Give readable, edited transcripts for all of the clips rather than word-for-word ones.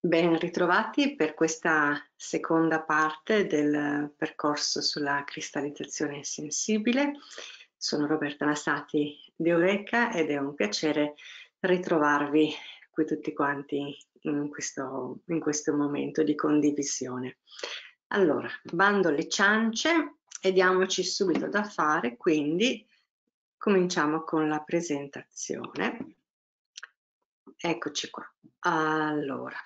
Ben ritrovati per questa seconda parte del percorso sulla cristallizzazione sensibile. Sono Roberta Nassati di Eureka ed è un piacere ritrovarvi qui tutti quanti in questo momento di condivisione. Allora, bando alle ciance e diamoci subito da fare, quindi cominciamo con la presentazione. Eccoci qua. Allora,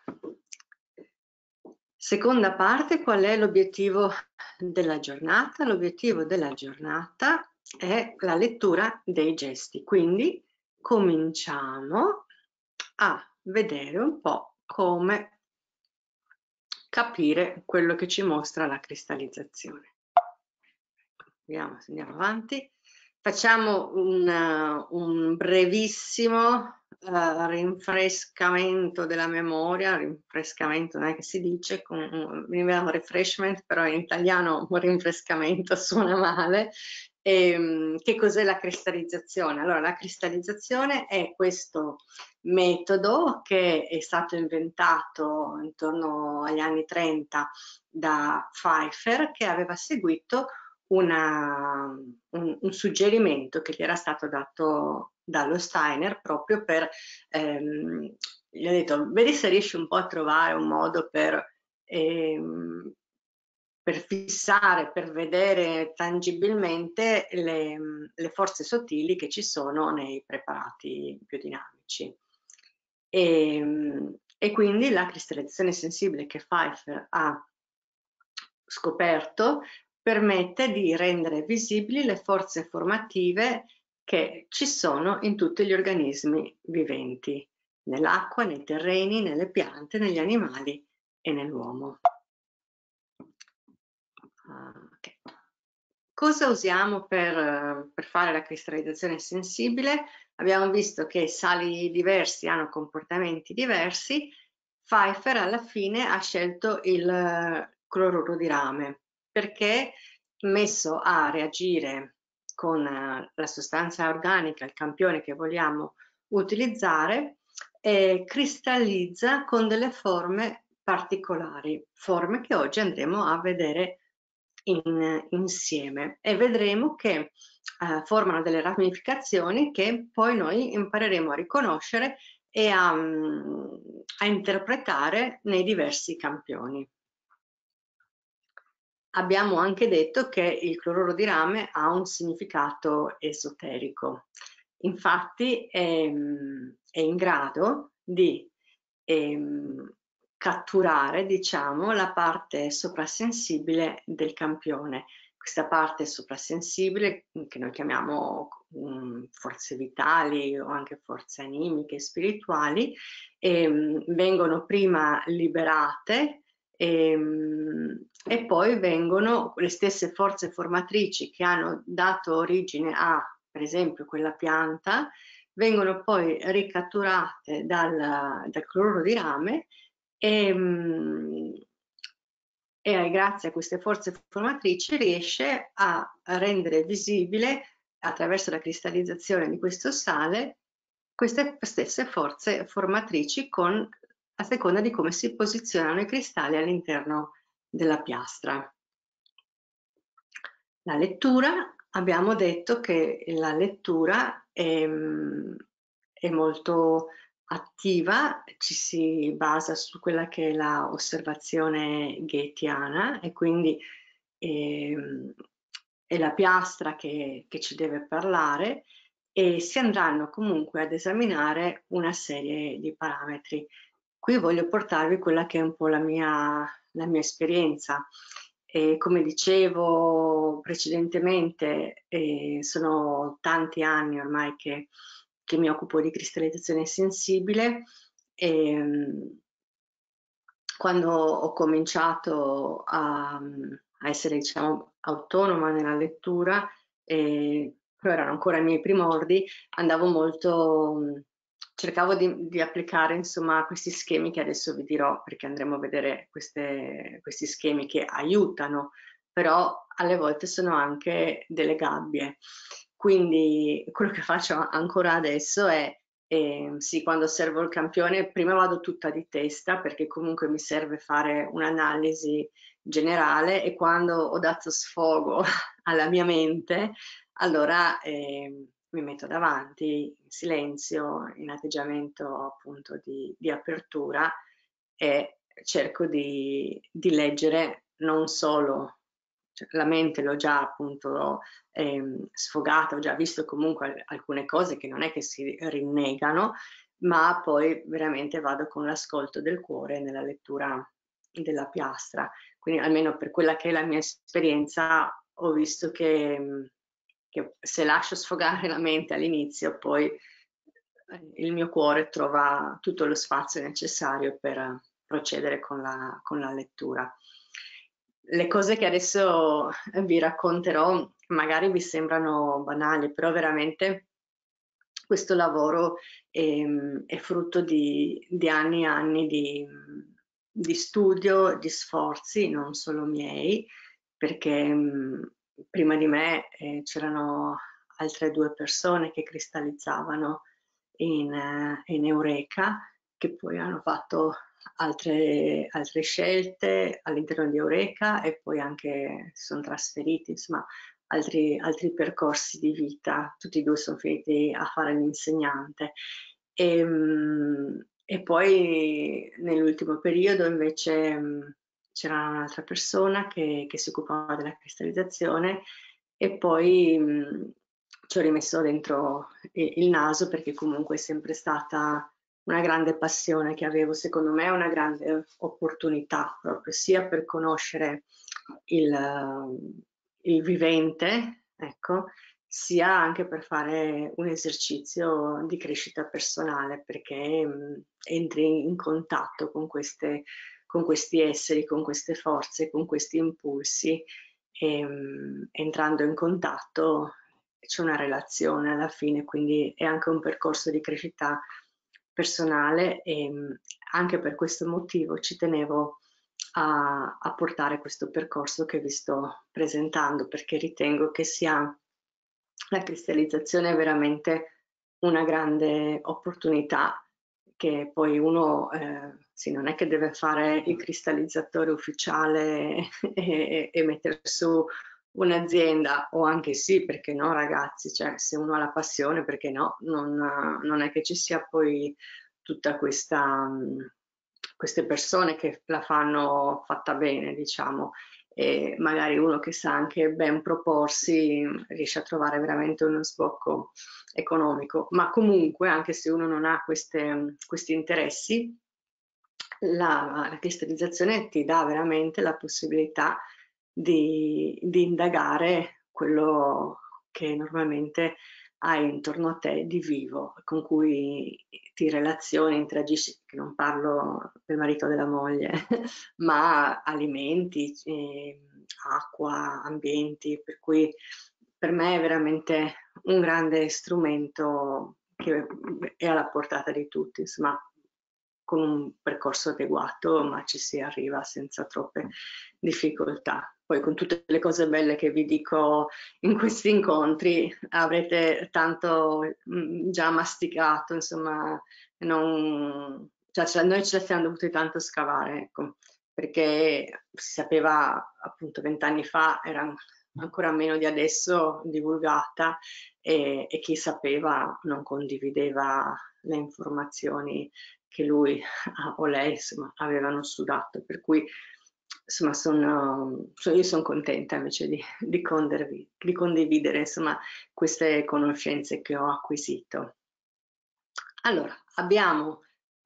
seconda parte, qual è l'obiettivo della giornata? L'obiettivo della giornata è la lettura dei gesti, quindi cominciamo a vedere un po' come capire quello che ci mostra la cristallizzazione. Vediamo se andiamo avanti. Facciamo un brevissimo rinfrescamento della memoria. Rinfrescamento non è che si dice, veniva refreshment, però in italiano un rinfrescamento suona male. Che cos'è la cristallizzazione? Allora, la cristallizzazione è questo metodo che è stato inventato intorno agli anni 30 da Pfeiffer, che aveva seguito un suggerimento che gli era stato dato dallo Steiner proprio gli ho detto, vedi se riesci un po' a trovare un modo per fissare, per vedere tangibilmente le forze sottili che ci sono nei preparati biodinamici. E quindi la cristallizzazione sensibile che Pfeiffer ha scoperto permette di rendere visibili le forze formative che ci sono in tutti gli organismi viventi, nell'acqua, nei terreni, nelle piante, negli animali e nell'uomo. Okay. Cosa usiamo per fare la cristallizzazione sensibile? Abbiamo visto che sali diversi hanno comportamenti diversi. Pfeiffer alla fine ha scelto il cloruro di rame perché messo a reagire con la sostanza organica, il campione che vogliamo utilizzare, cristallizza con delle forme particolari, forme che oggi andremo a vedere insieme e vedremo che formano delle ramificazioni che poi noi impareremo a riconoscere e a interpretare nei diversi campioni. Abbiamo anche detto che il cloruro di rame ha un significato esoterico. Infatti è in grado di catturare, diciamo, la parte soprasensibile del campione. Questa parte soprasensibile, che noi chiamiamo forze vitali o anche forze animiche, spirituali, vengono prima liberate e poi vengono le stesse forze formatrici che hanno dato origine a, per esempio, quella pianta, vengono poi ricatturate dal cloruro di rame e grazie a queste forze formatrici riesce a rendere visibile, attraverso la cristallizzazione di questo sale, queste stesse forze formatrici a seconda di come si posizionano i cristalli all'interno della piastra. La lettura, abbiamo detto che la lettura è molto attiva, ci si basa su quella che è la osservazione goethiana e quindi è la piastra che ci deve parlare e si andranno comunque ad esaminare una serie di parametri. Qui voglio portarvi quella che è un po' la mia esperienza. Come dicevo precedentemente, sono tanti anni ormai che mi occupo di cristallizzazione sensibile. Quando ho cominciato a essere, diciamo, autonoma nella lettura, però erano ancora i miei primordi, andavo molto, cercavo di applicare insomma questi schemi che adesso vi dirò, perché andremo a vedere questi schemi che aiutano, però alle volte sono anche delle gabbie. Quindi quello che faccio ancora adesso è E sì, quando osservo il campione prima vado tutta di testa perché comunque mi serve fare un'analisi generale, e quando ho dato sfogo alla mia mente, allora mi metto davanti in silenzio, in atteggiamento appunto di apertura, e cerco di leggere non solo, cioè, la mente l'ho già appunto sfogata, ho già visto comunque alcune cose che non è che si rinnegano, ma poi veramente vado con l'ascolto del cuore nella lettura della piastra. Quindi almeno per quella che è la mia esperienza ho visto che se lascio sfogare la mente all'inizio, poi il mio cuore trova tutto lo spazio necessario per procedere con la lettura. Le cose che adesso vi racconterò magari vi sembrano banali, però veramente questo lavoro è frutto di anni e anni di studio, di sforzi, non solo miei, perché prima di me c'erano altre 2 persone che cristallizzavano in Eureka, che poi hanno fatto altre scelte all'interno di Eureka, e poi anche si son trasferiti, insomma, altri percorsi di vita. Tutti e 2 son finiti a fare l'insegnante. E poi nell'ultimo periodo invece c'era un'altra persona che si occupava della cristallizzazione, e poi ci ho rimesso dentro il naso, perché comunque è sempre stata una grande passione che avevo, secondo me è una grande opportunità proprio sia per conoscere il vivente, ecco, sia anche per fare un esercizio di crescita personale, perché entri in contatto con questi esseri, con queste forze, con questi impulsi, e entrando in contatto c'è una relazione alla fine, quindi è anche un percorso di crescita personale, e anche per questo motivo ci tenevo a portare questo percorso che vi sto presentando, perché ritengo che sia la cristallizzazione è veramente una grande opportunità, che poi uno sì, non è che deve fare il cristallizzatore ufficiale e mettere su un'azienda, o anche sì, perché no ragazzi, cioè se uno ha la passione, perché no, non è che ci sia poi tutta queste persone che la fanno fatta bene, diciamo, e magari uno che sa anche ben proporsi riesce a trovare veramente uno sbocco economico. Ma comunque, anche se uno non ha questi interessi, la cristallizzazione ti dà veramente la possibilità di indagare quello che normalmente hai intorno a te di vivo, con cui ti relazioni, interagisci, che non parlo del marito o della moglie, ma alimenti, acqua, ambienti, per cui per me è veramente un grande strumento che è alla portata di tutti, insomma, con un percorso adeguato, ma ci si arriva senza troppe difficoltà. Poi con tutte le cose belle che vi dico in questi incontri avrete tanto già masticato, insomma, cioè, noi ce la siamo dovuti tanto scavare, ecco, perché si sapeva appunto 20 anni fa, era ancora meno di adesso divulgata, e chi sapeva non condivideva le informazioni che lui o lei insomma avevano sudato, per cui insomma io sono contenta invece di condividere insomma queste conoscenze che ho acquisito. Allora, abbiamo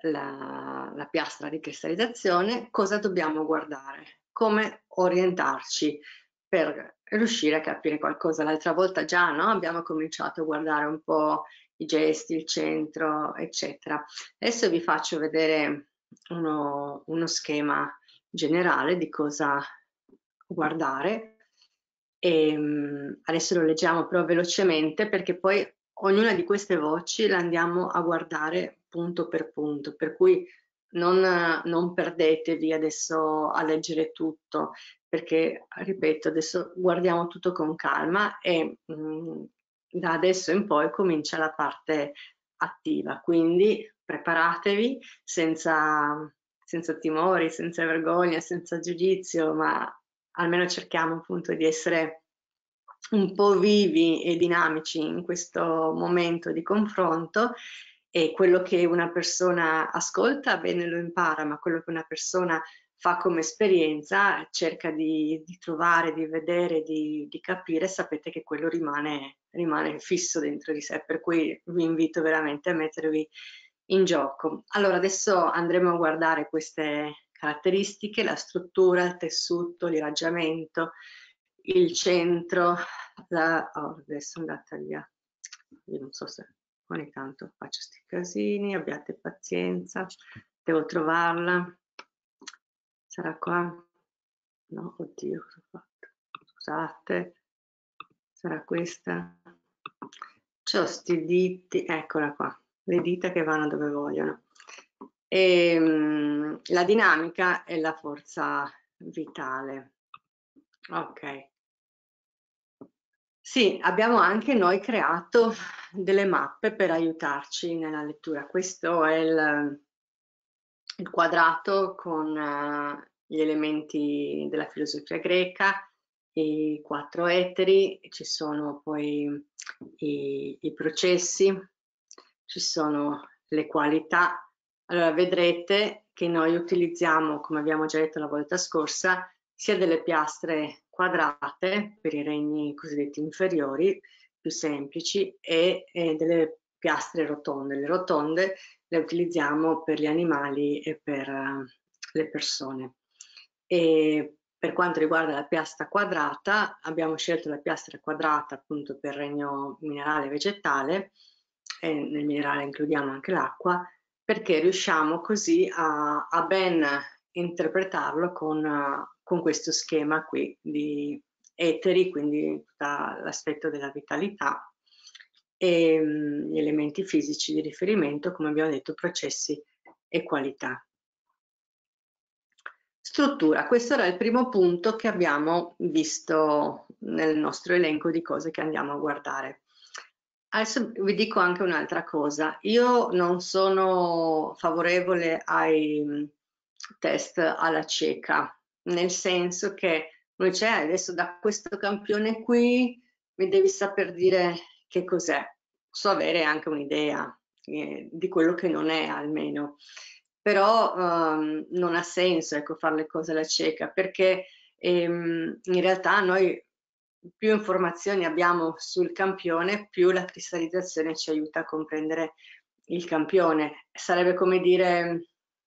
la piastra di cristallizzazione, cosa dobbiamo guardare? Come orientarci per riuscire a capire qualcosa. L'altra volta già, no? Abbiamo cominciato a guardare un po' i gesti, il centro, eccetera. Adesso vi faccio vedere uno schema generale di cosa guardare. E adesso lo leggiamo però velocemente, perché poi ognuna di queste voci la andiamo a guardare punto, per cui non perdetevi adesso a leggere tutto, perché ripeto, adesso guardiamo tutto con calma, e da adesso in poi comincia la parte attiva, quindi preparatevi senza timori, senza vergogna, senza giudizio, ma almeno cerchiamo appunto di essere un po' vivi e dinamici in questo momento di confronto, e quello che una persona ascolta bene lo impara, ma quello che una persona fa come esperienza cerca di trovare, di vedere, di capire, sapete che quello rimane fisso dentro di sé, per cui vi invito veramente a mettervi in gioco. Allora adesso andremo a guardare queste caratteristiche: la struttura, il tessuto, l'irraggiamento, il centro, adesso è andata via, io non so se ogni tanto faccio sti casini, abbiate pazienza, devo trovarla. Sarà qua? No, oddio, cosa ho fatto? Scusate, sarà questa? C'ho sti diti, eccola qua, le dita che vanno dove vogliono. La dinamica è la forza vitale. Ok. Sì, abbiamo anche noi creato delle mappe per aiutarci nella lettura. Questo è il quadrato con gli elementi della filosofia greca, i 4 eteri, ci sono poi i processi, ci sono le qualità. Allora vedrete che noi utilizziamo, come abbiamo già detto la volta scorsa, sia delle piastre quadrate per i regni cosiddetti inferiori, più semplici, e delle piastre rotonde. Le rotonde le utilizziamo per gli animali e per le persone. E per quanto riguarda la piastra quadrata, abbiamo scelto la piastra quadrata appunto per regno minerale e vegetale, e nel minerale includiamo anche l'acqua, perché riusciamo così a ben interpretarlo con questo schema qui di eteri, quindi tutto l'aspetto della vitalità, e gli elementi fisici di riferimento, come abbiamo detto, processi e qualità. Struttura, questo era il primo punto che abbiamo visto nel nostro elenco di cose che andiamo a guardare. Adesso vi dico anche un'altra cosa: io non sono favorevole ai test alla cieca, nel senso che non c'è adesso da questo campione qui mi devi saper dire che cos'è, so avere anche un'idea di quello che non è almeno, però non ha senso, ecco, fare le cose alla cieca, perché in realtà noi più informazioni abbiamo sul campione, più la cristallizzazione ci aiuta a comprendere il campione. Sarebbe come dire,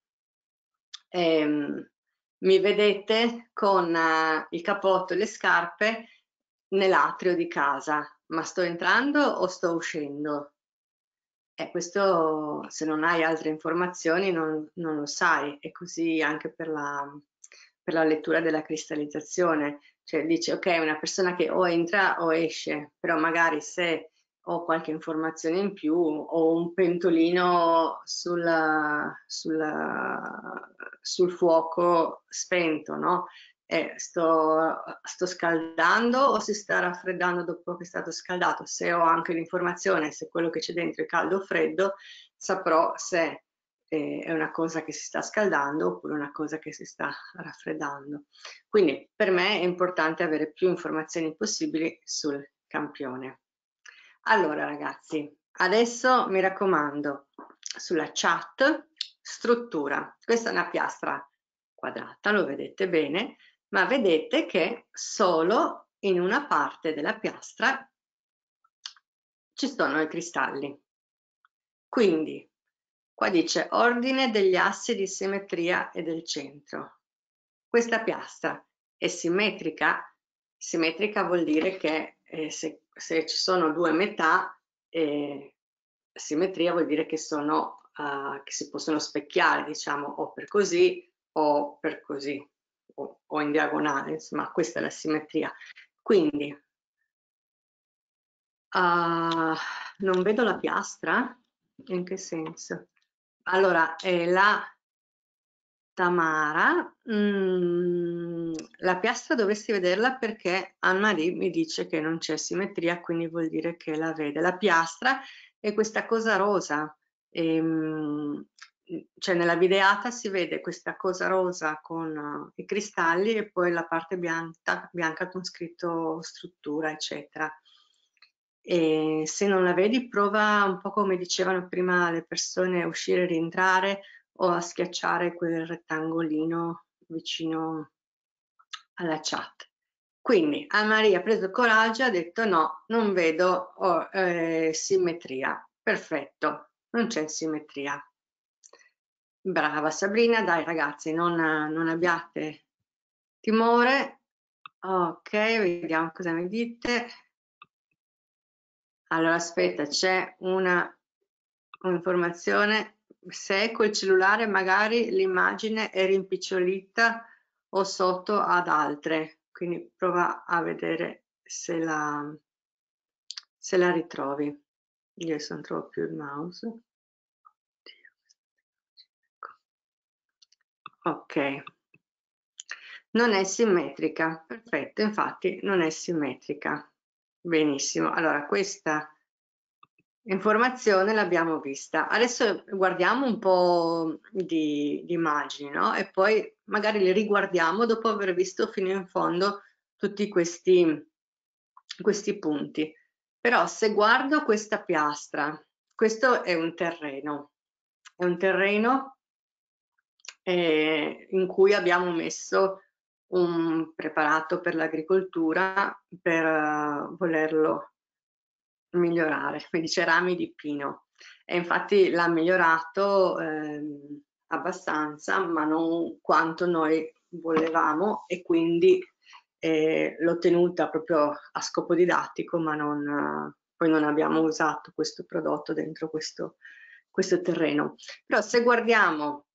mi vedete con il cappotto e le scarpe nell'atrio di casa, ma sto entrando o sto uscendo? Questo, se non hai altre informazioni, non lo sai. E così anche per la lettura della cristallizzazione. Cioè dici, ok, una persona che o entra o esce, però magari se ho qualche informazione in più, o un pentolino sul fuoco spento, no? Sto scaldando o si sta raffreddando dopo che è stato scaldato? Se ho anche l'informazione se quello che c'è dentro è caldo o freddo, saprò se è una cosa che si sta scaldando oppure una cosa che si sta raffreddando. Quindi per me è importante avere più informazioni possibili sul campione. Allora ragazzi, adesso mi raccomando, sulla chat, struttura. Questa è una piastra quadrata, lo vedete bene, ma vedete che solo in una parte della piastra ci sono i cristalli. Quindi qua dice ordine degli assi di simmetria e del centro. Questa piastra è simmetrica? Simmetrica vuol dire che se ci sono due metà, simmetria vuol dire che che si possono specchiare, diciamo, o per così o per così, o in diagonale, insomma, questa è la simmetria. Quindi non vedo la piastra? In che senso? Allora, la Tamara, la piastra dovresti vederla perché Anne-Marie mi dice che non c'è simmetria, quindi vuol dire che la vede. La piastra e questa cosa rosa. Cioè nella videata si vede questa cosa rosa con i cristalli e poi la parte bianca con scritto struttura, eccetera. E se non la vedi, prova un po' come dicevano prima le persone a uscire e rientrare o a schiacciare quel rettangolino vicino alla chat. Quindi Anna-Maria ha preso coraggio e ha detto no, non vedo simmetria. Perfetto, non c'è simmetria. Brava Sabrina, dai ragazzi, non abbiate timore. Ok, vediamo cosa mi dite. Allora aspetta, c'è un'informazione. Se col cellulare magari l'immagine è rimpicciolita o sotto ad altre, quindi prova a vedere se la ritrovi. Io adesso non trovo più il mouse. Ok, non è simmetrica, perfetto, infatti non è simmetrica. Benissimo, allora questa informazione l'abbiamo vista. Adesso guardiamo un po' di immagini, no? E poi magari le riguardiamo dopo aver visto fino in fondo tutti questi punti. Però se guardo questa piastra, questo è un terreno in cui abbiamo messo un preparato per l'agricoltura per volerlo migliorare, mi dice rami di pino, e infatti l'ha migliorato abbastanza, ma non quanto noi volevamo, e quindi l'ho tenuta proprio a scopo didattico, ma poi non abbiamo usato questo prodotto dentro questo terreno. Però se guardiamo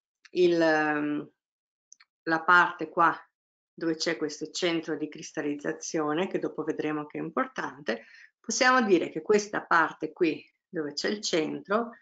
la parte qua dove c'è questo centro di cristallizzazione, che dopo vedremo che è importante, possiamo dire che questa parte qui dove c'è il centro,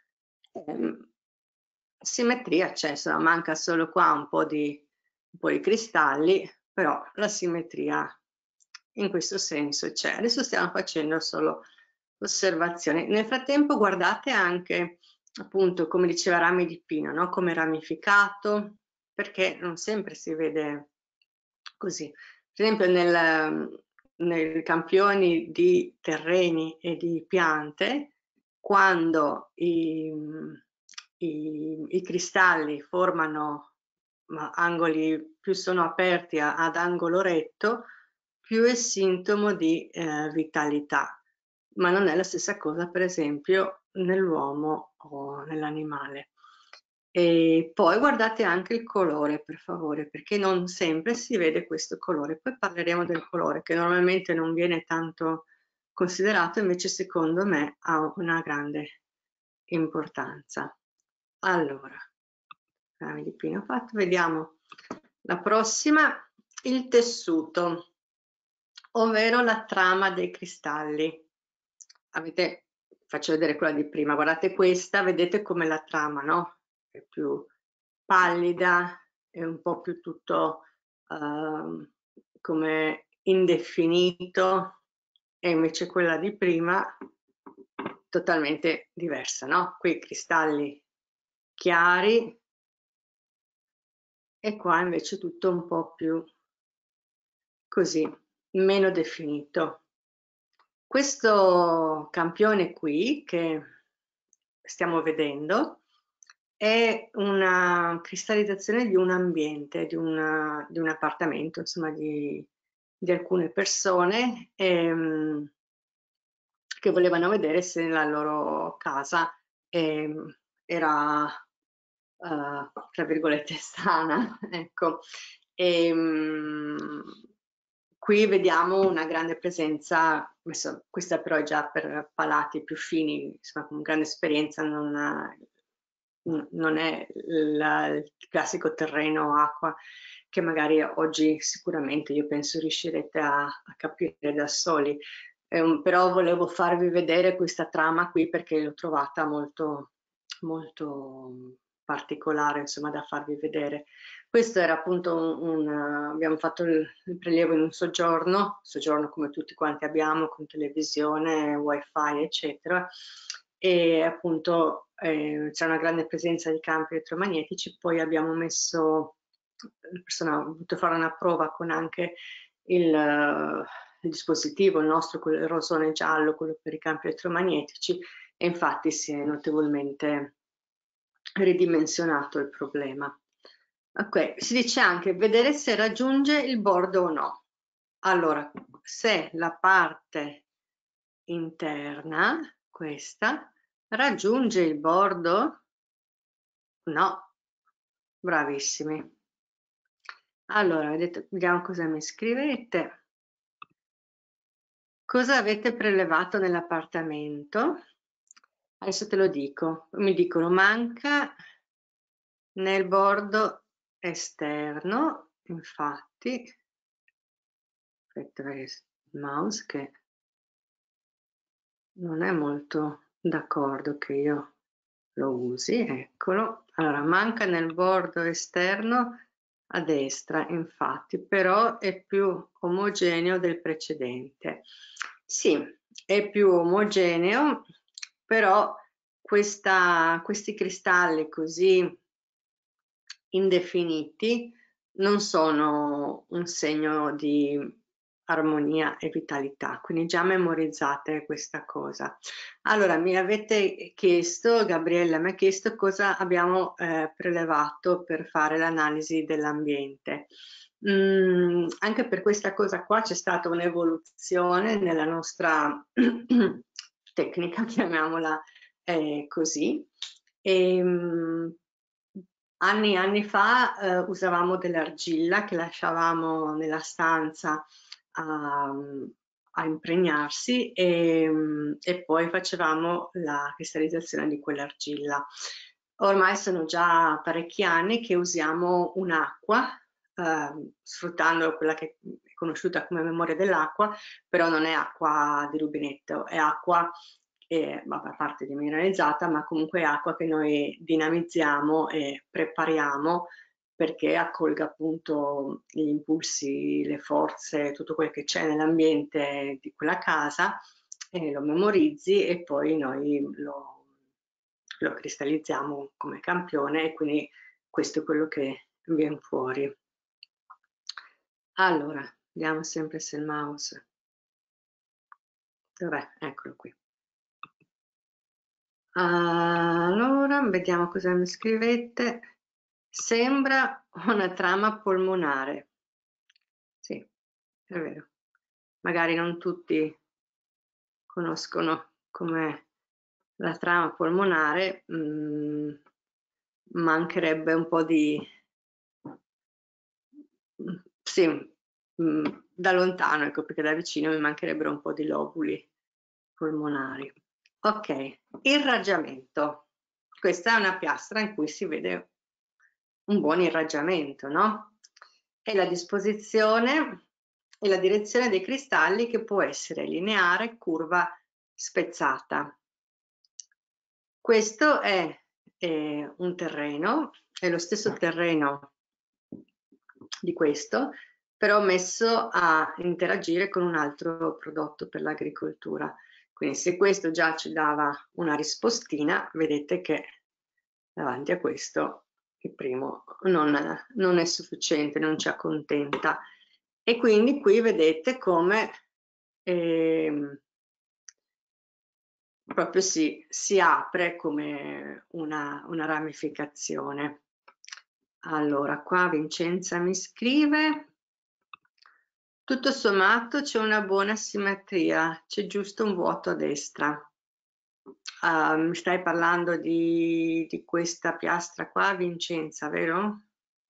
simmetria c'è, insomma, manca solo qua un po' di cristalli, però la simmetria in questo senso c'è. Adesso stiamo facendo solo osservazioni. Nel frattempo guardate anche, appunto, come diceva rami di pino, no? Come ramificato, perché non sempre si vede così. Per esempio nei campioni di terreni e di piante, quando i cristalli formano angoli, più sono aperti ad angolo retto, più è sintomo di vitalità, ma non è la stessa cosa per esempio nell'uomo o nell'animale. E poi guardate anche il colore, per favore, perché non sempre si vede questo colore. Poi parleremo del colore, che normalmente non viene tanto considerato, invece secondo me ha una grande importanza. Allora, rami di pino fatto, vediamo la prossima, il tessuto, ovvero la trama dei cristalli. Faccio vedere quella di prima, guardate questa, vedete come la trama, no? È più pallida, è un po' più tutto come indefinito, e invece quella di prima totalmente diversa, no? Qui cristalli chiari e qua invece tutto un po' più così, meno definito. Questo campione qui che stiamo vedendo è una cristallizzazione di un ambiente, di un appartamento, insomma di alcune persone che volevano vedere se la loro casa era tra virgolette sana, ecco. Qui vediamo una grande presenza, questa però è già per palati più fini, insomma con grande esperienza, non è il classico terreno acqua che magari oggi sicuramente io penso riuscirete a capire da soli. Però volevo farvi vedere questa trama qui perché l'ho trovata molto, molto particolare, insomma, da farvi vedere. Questo era appunto abbiamo fatto il prelievo in un soggiorno come tutti quanti abbiamo, con televisione, wifi, eccetera, e appunto c'è una grande presenza di campi elettromagnetici. Poi abbiamo messo, la persona ha voluto fare una prova con anche il dispositivo, il nostro, quello il rosone giallo, quello per i campi elettromagnetici, e infatti si è notevolmente ridimensionato il problema. Ok, si dice anche vedere se raggiunge il bordo o no. Allora, se la parte interna, questa, raggiunge il bordo, no, bravissimi. Allora, vedete, vediamo cosa mi scrivete. Cosa avete prelevato nell'appartamento? Adesso te lo dico. Mi dicono manca nel bordo esterno, infatti, aspetta, il mouse che non è molto d'accordo che io lo usi, eccolo. Allora, manca nel bordo esterno a destra, infatti, però è più omogeneo del precedente. Sì, è più omogeneo, però questi cristalli così indefiniti non sono un segno di armonia e vitalità, quindi già memorizzate questa cosa. Allora, mi avete chiesto, Gabriella mi ha chiesto cosa abbiamo prelevato per fare l'analisi dell'ambiente. Anche per questa cosa qua c'è stata un'evoluzione nella nostra tecnica, chiamiamola così. Anni e anni fa usavamo dell'argilla che lasciavamo nella stanza a impregnarsi e poi facevamo la cristallizzazione di quell'argilla. Ormai sono già parecchi anni che usiamo un'acqua, sfruttando quella che è conosciuta come memoria dell'acqua, però non è acqua di rubinetto, è acqua a parte di mineralizzata, ma comunque è acqua che noi dinamizziamo e prepariamo perché accolga appunto gli impulsi, le forze, tutto quello che c'è nell'ambiente di quella casa, lo memorizzi e poi noi lo cristallizziamo come campione e quindi questo è quello che viene fuori. Allora, vediamo sempre se il mouse... Dov'è? Eccolo qui. Allora, vediamo cosa mi scrivete. Sembra una trama polmonare. Sì, è vero. Magari non tutti conoscono com'è la trama polmonare, mancherebbe un po' di... Sì, da lontano, ecco, perché da vicino mi mancherebbero un po' di lobuli polmonari. Ok, irraggiamento. Questa è una piastra in cui si vede un buon irraggiamento, no? È la disposizione e la direzione dei cristalli che può essere lineare, curva, spezzata. Questo è un terreno, è lo stesso terreno di questo, però messo a interagire con un altro prodotto per l'agricoltura. Quindi se questo già ci dava una rispostina, vedete che davanti a questo il primo non è sufficiente, non ci accontenta. E quindi qui vedete come proprio si apre come una ramificazione. Allora, qua Vincenza mi scrive: tutto sommato c'è una buona simmetria, c'è giusto un vuoto a destra. Mi stai parlando di questa piastra qua, Vincenza, vero?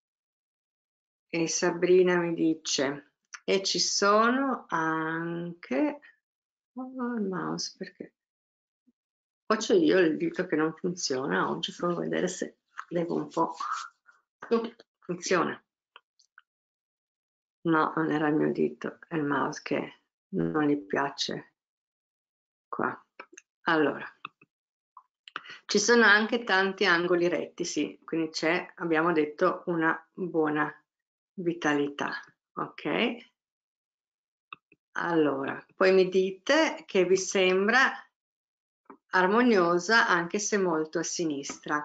E Sabrina mi dice, e ci sono anche... Oh, il mouse, perché? Faccio io il dito che non funziona, oggi farò vedere se levo un po'. Funziona. No, non era il mio dito, è il mouse che non gli piace qua. Allora, ci sono anche tanti angoli retti, sì, quindi c'è, abbiamo detto, una buona vitalità, ok? Allora, poi mi dite che vi sembra armoniosa anche se molto a sinistra.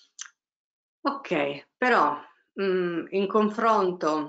Ok, però in confronto,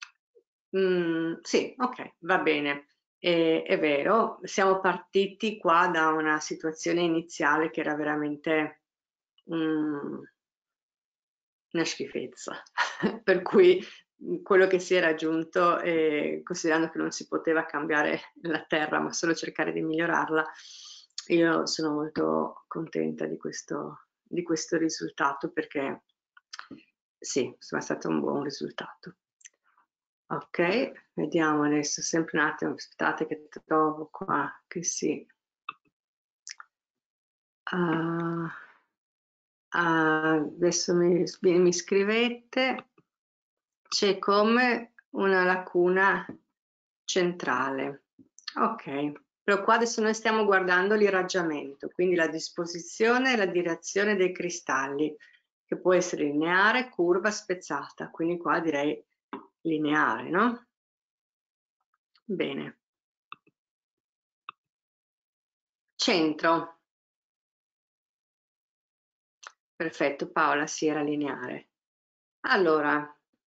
sì, ok, va bene. È vero, siamo partiti qua da una situazione iniziale che era veramente una schifezza, per cui quello che si è raggiunto, considerando che non si poteva cambiare la terra, ma solo cercare di migliorarla, io sono molto contenta di questo risultato, perché sì, insomma, è stato un buon risultato. Ok, vediamo adesso, sempre un attimo, aspettate che trovo qua che sì. Adesso mi scrivete, c'è come una lacuna centrale. Ok, però qua adesso noi stiamo guardando l'irraggiamento, quindi la disposizione e la direzione dei cristalli, che può essere lineare, curva, spezzata, quindi qua direi lineare, no? Bene. Centro. Perfetto, Paola, sì, era lineare. Allora,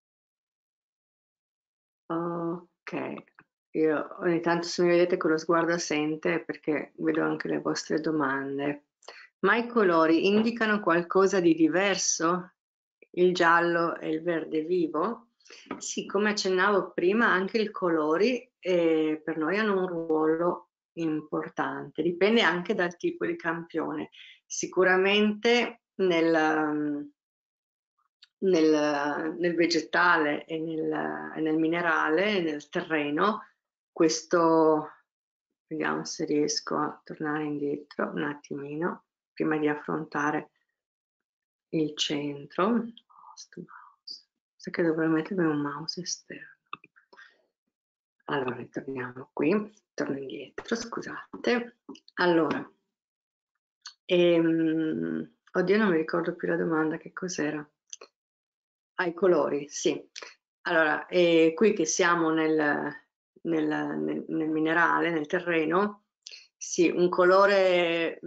ok, io ogni tanto se mi vedete con lo sguardo assente è perché vedo anche le vostre domande. Ma i colori indicano qualcosa di diverso? Il giallo e il verde vivo? Sì, come accennavo prima, anche i colori per noi hanno un ruolo importante, dipende anche dal tipo di campione. Sicuramente nel vegetale e nel minerale, nel terreno, questo, vediamo se riesco a tornare indietro un attimino, prima di affrontare il centro. Sai che dovrei mettermi un mouse esterno. Allora, ritorniamo qui, torno indietro, scusate. Allora, oddio, non mi ricordo più la domanda, che cos'era? Ah, i colori, sì. Allora, qui che siamo nel minerale, nel terreno, sì, un colore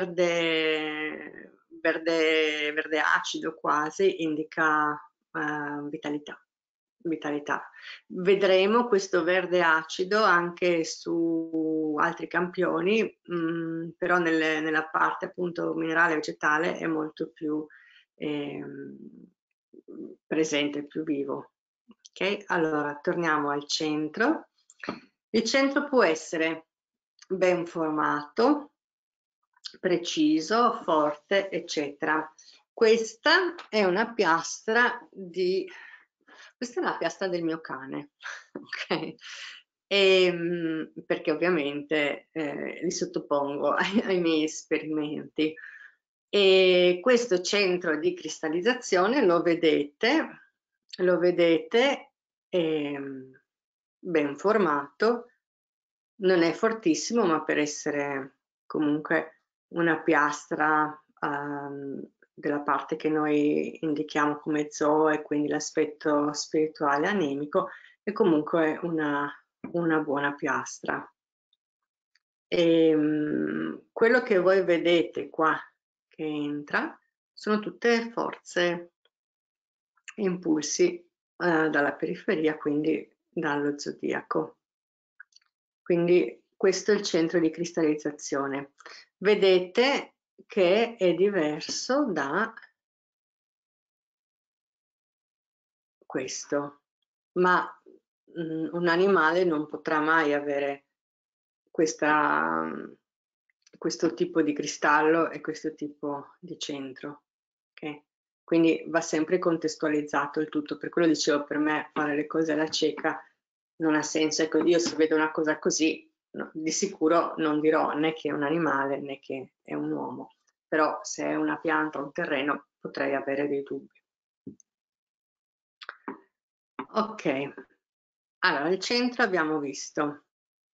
verde acido quasi indica vitalità. Vitalità. Vedremo questo verde acido anche su altri campioni, però nella parte appunto minerale vegetale è molto più presente, più vivo. Ok, allora torniamo al centro. Il centro può essere ben formato, preciso, forte, eccetera. Questa è una piastra del mio cane, ok? Perché ovviamente li sottopongo ai miei esperimenti. E questo centro di cristallizzazione lo vedete ben formato, non è fortissimo, ma per essere comunque una piastra della parte che noi indichiamo come zoo, e quindi l'aspetto spirituale anemico, è comunque una buona piastra. Quello che voi vedete qua che entra sono tutte forze e impulsi dalla periferia, quindi dallo zodiaco. Quindi questo è il centro di cristallizzazione. Vedete che è diverso da questo, ma un animale non potrà mai avere questo tipo di cristallo e questo tipo di centro. Okay? Quindi va sempre contestualizzato il tutto, per quello dicevo, per me fare le cose alla cieca non ha senso. Ecco, io se vedo una cosa così, no, di sicuro non dirò né che è un animale né che è un uomo, però se è una pianta o un terreno potrei avere dei dubbi. Ok, allora al centro abbiamo visto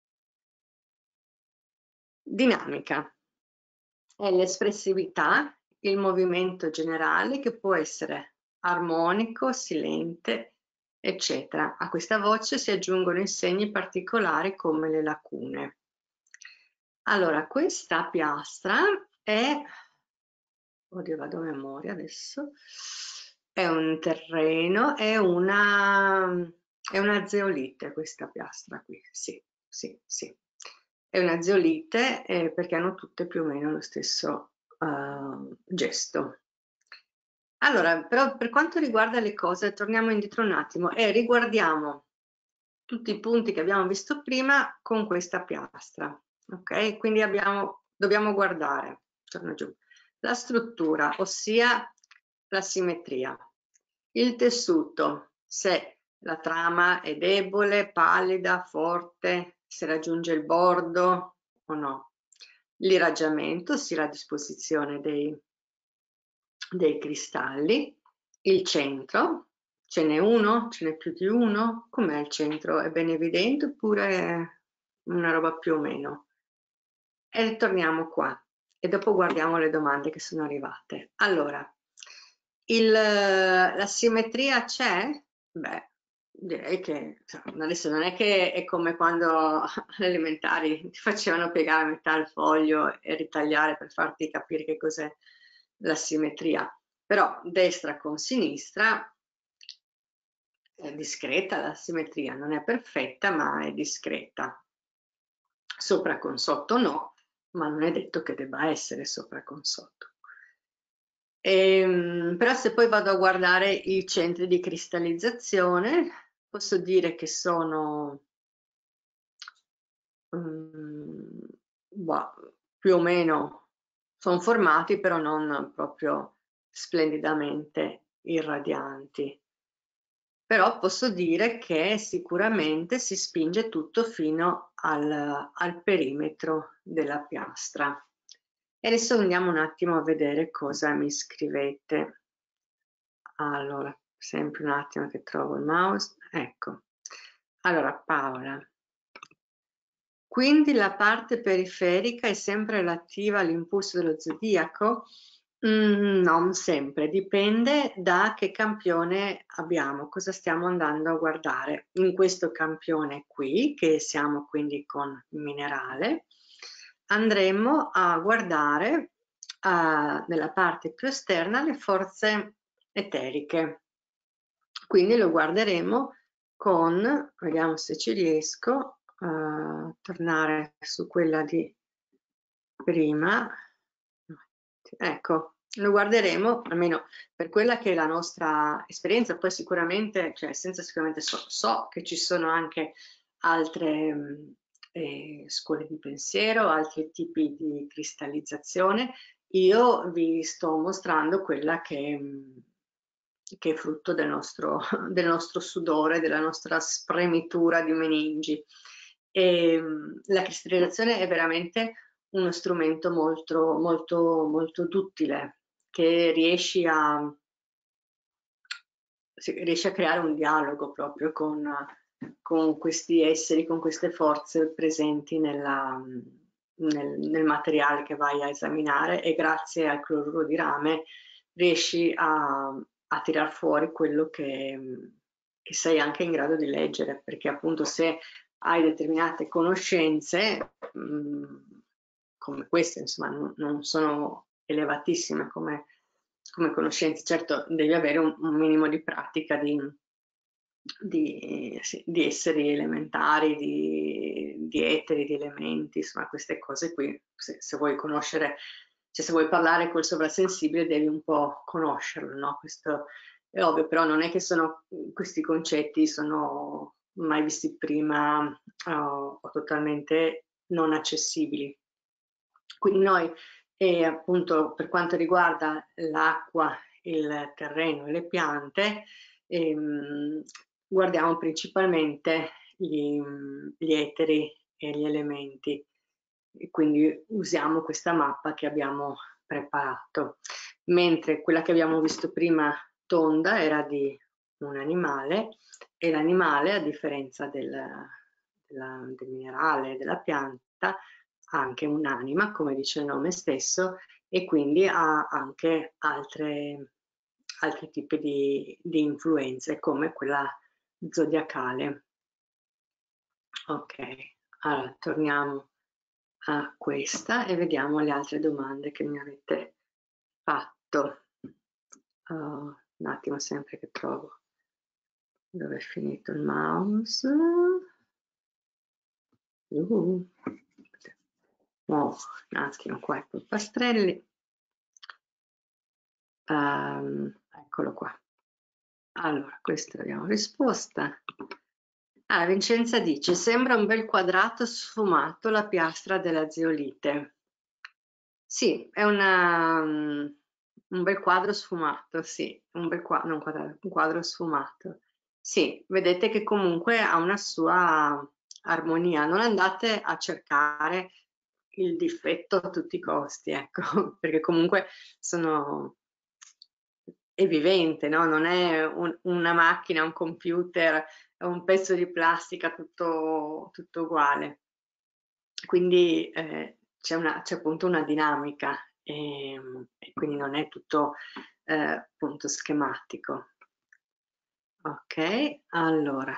dinamica, è l'espressività, il movimento generale che può essere armonico, silente, eccetera. A questa voce si aggiungono i segni particolari come le lacune. Allora, questa piastra è, oddio vado a memoria adesso, è un terreno, è una zeolite questa piastra qui, sì, sì, sì. È una zeolite perché hanno tutte più o meno lo stesso gesto. Allora, però per quanto riguarda le cose, torniamo indietro un attimo e riguardiamo tutti i punti che abbiamo visto prima con questa piastra, ok? Quindi dobbiamo guardare, torno giù, la struttura, ossia la simmetria, il tessuto, se la trama è debole, pallida, forte, se raggiunge il bordo o no, l'irraggiamento, ossia la disposizione dei cristalli, il centro, ce n'è uno, ce n'è più di uno, com'è il centro? È ben evidente oppure è una roba più o meno? E torniamo qua e dopo guardiamo le domande che sono arrivate. Allora, la simmetria c'è? Beh, direi che adesso non è che è come quando alle elementari ti facevano piegare a metà il foglio e ritagliare per farti capire che cos'è la simmetria, però destra con sinistra è discreta la simmetria, non è perfetta ma è discreta. Sopra con sotto no, ma non è detto che debba essere sopra con sotto. Però se poi vado a guardare i centri di cristallizzazione, posso dire che sono più o meno sono formati, però non proprio splendidamente irradianti. Però posso dire che sicuramente si spinge tutto fino al perimetro della piastra. E adesso andiamo un attimo a vedere cosa mi scrivete. Allora, sempre un attimo che trovo il mouse. Ecco. Allora, Paola. Quindi la parte periferica è sempre relativa all'impulso dello zodiaco? Non sempre, dipende da che campione abbiamo, cosa stiamo andando a guardare. In questo campione qui, che siamo quindi con minerale, andremo a guardare nella parte più esterna le forze eteriche. Quindi lo guarderemo con, vediamo se ci riesco a tornare su quella di prima. Ecco, lo guarderemo almeno per quella che è la nostra esperienza, poi sicuramente, cioè senza sicuramente so che ci sono anche altre scuole di pensiero, altri tipi di cristallizzazione. Io vi sto mostrando quella che è frutto del nostro sudore, della nostra spremitura di meningi. La cristallizzazione è veramente uno strumento molto, molto, molto duttile che riesce a creare un dialogo proprio con questi esseri, con queste forze presenti nel materiale che vai a esaminare e grazie al cloruro di rame riesci a tirar fuori quello che sei anche in grado di leggere, perché appunto se hai determinate conoscenze come queste, insomma, non sono elevatissime come conoscenze, certo devi avere un minimo di pratica di esseri elementari, di eteri, di elementi, insomma queste cose qui, se vuoi conoscere, cioè se vuoi parlare col sovrasensibile devi un po' conoscerlo, no? Questo è ovvio, però non è che questi concetti sono mai visti prima o totalmente non accessibili. Quindi noi, appunto, per quanto riguarda l'acqua, il terreno e le piante, guardiamo principalmente gli eteri e gli elementi. E quindi usiamo questa mappa che abbiamo preparato. Mentre quella che abbiamo visto prima tonda era di un animale e l'animale, a differenza del minerale, della pianta, ha anche un'anima, come dice il nome stesso, e quindi ha anche altri tipi di influenze, come quella zodiacale. Ok, allora torniamo a questa e vediamo le altre domande che mi avete fatto. Un attimo sempre che trovo dove è finito il mouse. Un attimo qua i polpastrelli. Eccolo qua. Allora, questa l'abbiamo risposta. Vincenza dice, sembra un bel quadrato sfumato la piastra della zeolite. Sì, è un bel quadro sfumato, sì, un bel quadro, non quadrato, un quadro sfumato. Sì, vedete che comunque ha una sua armonia. Non andate a cercare il difetto a tutti i costi, ecco, perché comunque è vivente, no? Non è una macchina, un computer, un pezzo di plastica tutto uguale. Quindi c'è appunto una dinamica e quindi non è tutto appunto schematico. Ok, allora.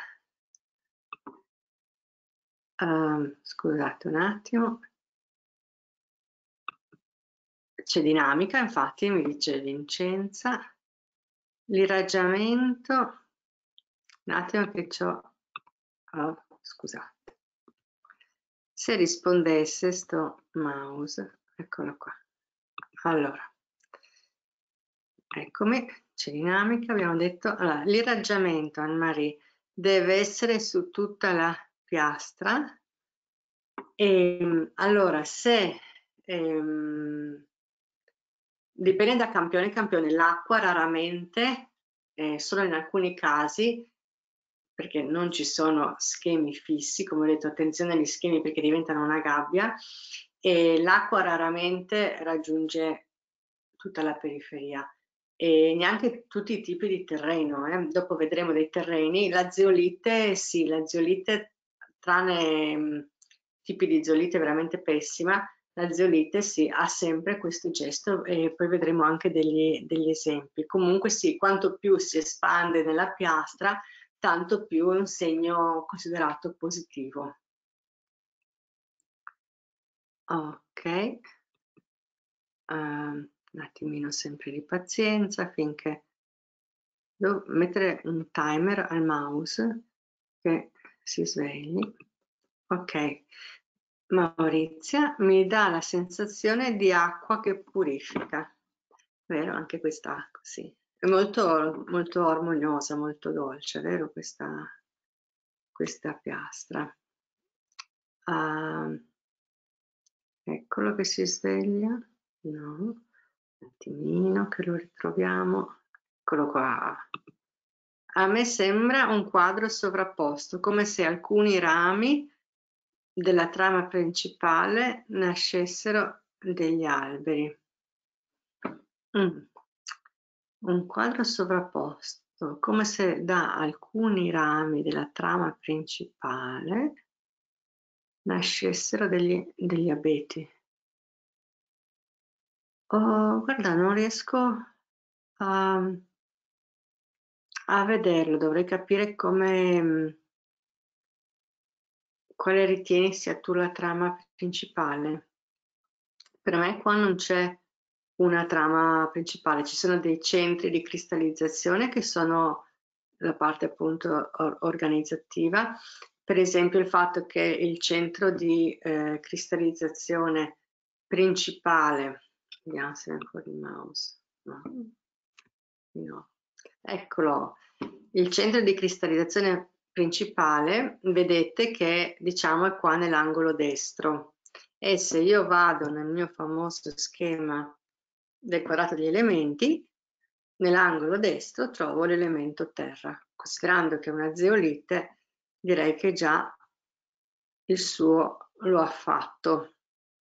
Scusate un attimo. C'è dinamica, infatti, mi dice Vincenza. L'irraggiamento, un attimo che scusate. Se rispondesse sto mouse, eccolo qua. Allora, eccomi, c'è dinamica, abbiamo detto, allora, l'irraggiamento, Anne-Marie, deve essere su tutta la piastra. Allora, se dipende da campione a campione, l'acqua raramente, solo in alcuni casi, perché non ci sono schemi fissi, come ho detto, attenzione agli schemi perché diventano una gabbia, e l'acqua raramente raggiunge tutta la periferia e neanche tutti i tipi di terreno. Dopo vedremo dei terreni. La zeolite, sì, la zeolite, tranne tipi di zeolite veramente pessima, la zeolite sì, ha sempre questo gesto e poi vedremo anche degli esempi. Comunque sì, quanto più si espande nella piastra, tanto più è un segno considerato positivo. Ok, un attimino sempre di pazienza finché devo mettere un timer al mouse che si svegli. Ok, Maurizia mi dà la sensazione di acqua che purifica, vero? Anche quest'acqua, sì. È molto, molto armoniosa, molto dolce, vero? Questa piastra. Eccolo che si sveglia. No, un attimino che lo ritroviamo. Eccolo qua. A me sembra un quadro sovrapposto, come se alcuni rami della trama principale nascessero degli alberi. Un quadro sovrapposto, come se da alcuni rami della trama principale nascessero degli abeti. Oh, guarda, non riesco a vederlo, dovrei capire quale ritieni sia tu la trama principale. Per me qua non c'è una trama principale, ci sono dei centri di cristallizzazione che sono la parte appunto organizzativa. Per esempio il fatto che il centro di cristallizzazione principale, vediamo se è ancora il mouse, no. Eccolo, il centro di cristallizzazione principale, vedete che diciamo è qua nell'angolo destro e se io vado nel mio famoso schema del quadrato degli elementi, nell'angolo destro trovo l'elemento terra. Considerando che è una zeolite, direi che già il suo lo ha fatto.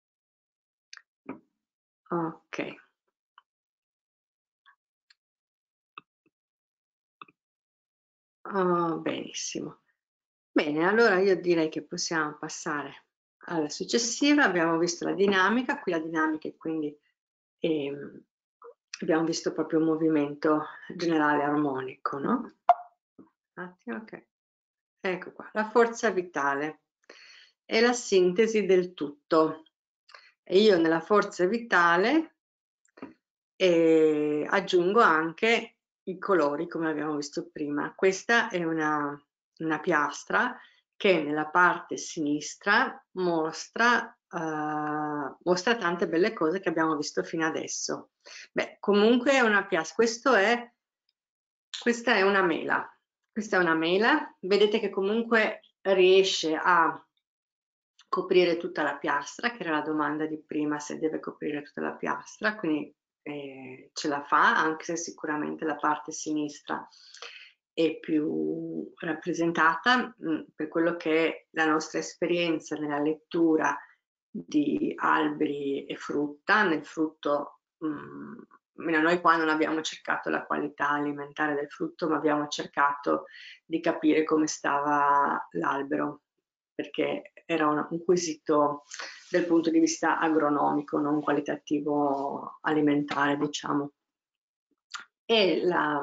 Ok. Benissimo. Bene, allora io direi che possiamo passare alla successiva. Abbiamo visto la dinamica, qui la dinamica e quindi abbiamo visto proprio un movimento generale armonico, no? Un attimo, ok. Ecco qua, la forza vitale è la sintesi del tutto. E io nella forza vitale aggiungo anche i colori, come abbiamo visto prima. Questa è una piastra che nella parte sinistra mostra tante belle cose che abbiamo visto fino adesso. Beh, comunque è una piastra, questa è una mela. Questa è una mela, vedete che comunque riesce a coprire tutta la piastra, che era la domanda di prima, se deve coprire tutta la piastra, quindi ce la fa, anche se sicuramente la parte sinistra è più rappresentata per quello che è la nostra esperienza nella lettura di alberi e frutta. Nel frutto, noi qua non abbiamo cercato la qualità alimentare del frutto, ma abbiamo cercato di capire come stava l'albero, perché era un quesito dal punto di vista agronomico, non qualitativo alimentare, diciamo. E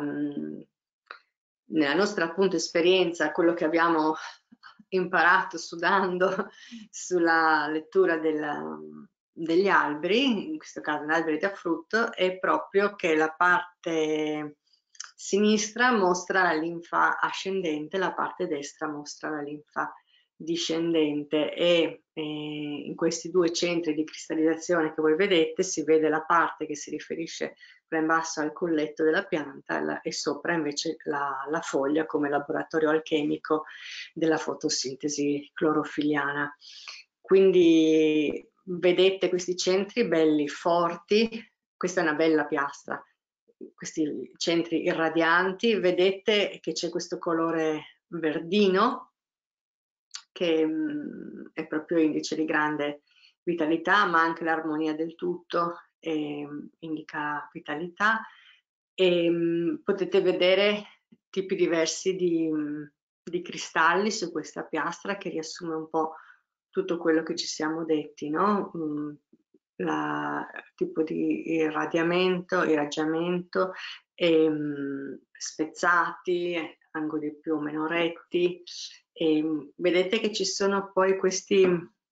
nella nostra appunto esperienza, quello che abbiamo imparato sudando sulla lettura degli alberi, in questo caso gli alberi da frutto, è proprio che la parte sinistra mostra la linfa ascendente, la parte destra mostra la linfa discendente, e in questi due centri di cristallizzazione che voi vedete si vede la parte che si riferisce in basso al colletto della pianta e sopra invece la foglia come laboratorio alchemico della fotosintesi clorofiliana. Quindi vedete questi centri belli forti, questa è una bella piastra, questi centri irradianti, vedete che c'è questo colore verdino che è proprio indice di grande vitalità, ma anche l'armonia del tutto indica vitalità. E potete vedere tipi diversi di cristalli su questa piastra, che riassume un po' tutto quello che ci siamo detti, no? Tipo di irraggiamento, spezzati, angoli più o meno retti. Vedete che ci sono poi questi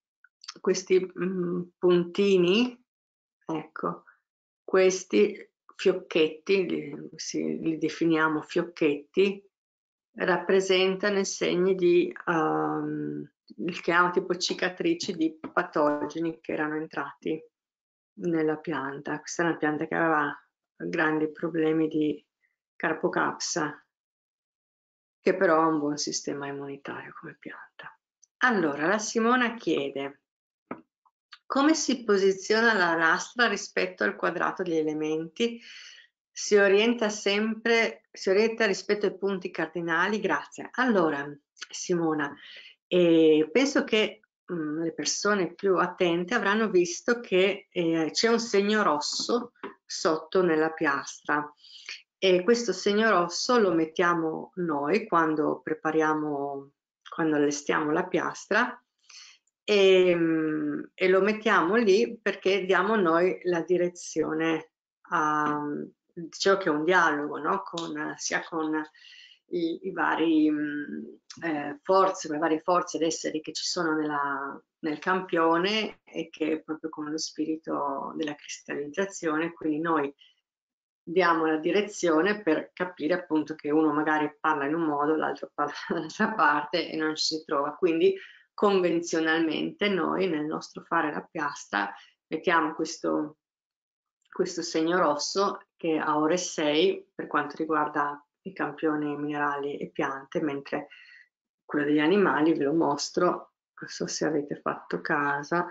puntini, ecco, questi fiocchetti, li definiamo fiocchetti, rappresentano i segni li chiamiamo tipo cicatrici di patogeni che erano entrati nella pianta. Questa è una pianta che aveva grandi problemi di carpocapsa, che però ha un buon sistema immunitario come pianta. Allora, la Simona chiede: come si posiziona la lastra rispetto al quadrato degli elementi? Si orienta rispetto ai punti cardinali? Grazie. Allora, Simona, penso che le persone più attente avranno visto che c'è un segno rosso sotto nella piastra, e questo segno rosso lo mettiamo noi quando allestiamo la piastra, e lo mettiamo lì perché diamo noi la direzione dicevo che è un dialogo, no? Sia con i vari le varie forze ed esseri che ci sono nel campione, e che proprio con lo spirito della cristallizzazione, quindi noi diamo la direzione per capire appunto che uno magari parla in un modo, l'altro parla dall'altra parte e non ci si trova. Quindi convenzionalmente noi nel nostro fare la piastra mettiamo questo segno rosso che a ore 6 per quanto riguarda i campioni minerali e piante, mentre quello degli animali ve lo mostro, non so se avete fatto caso.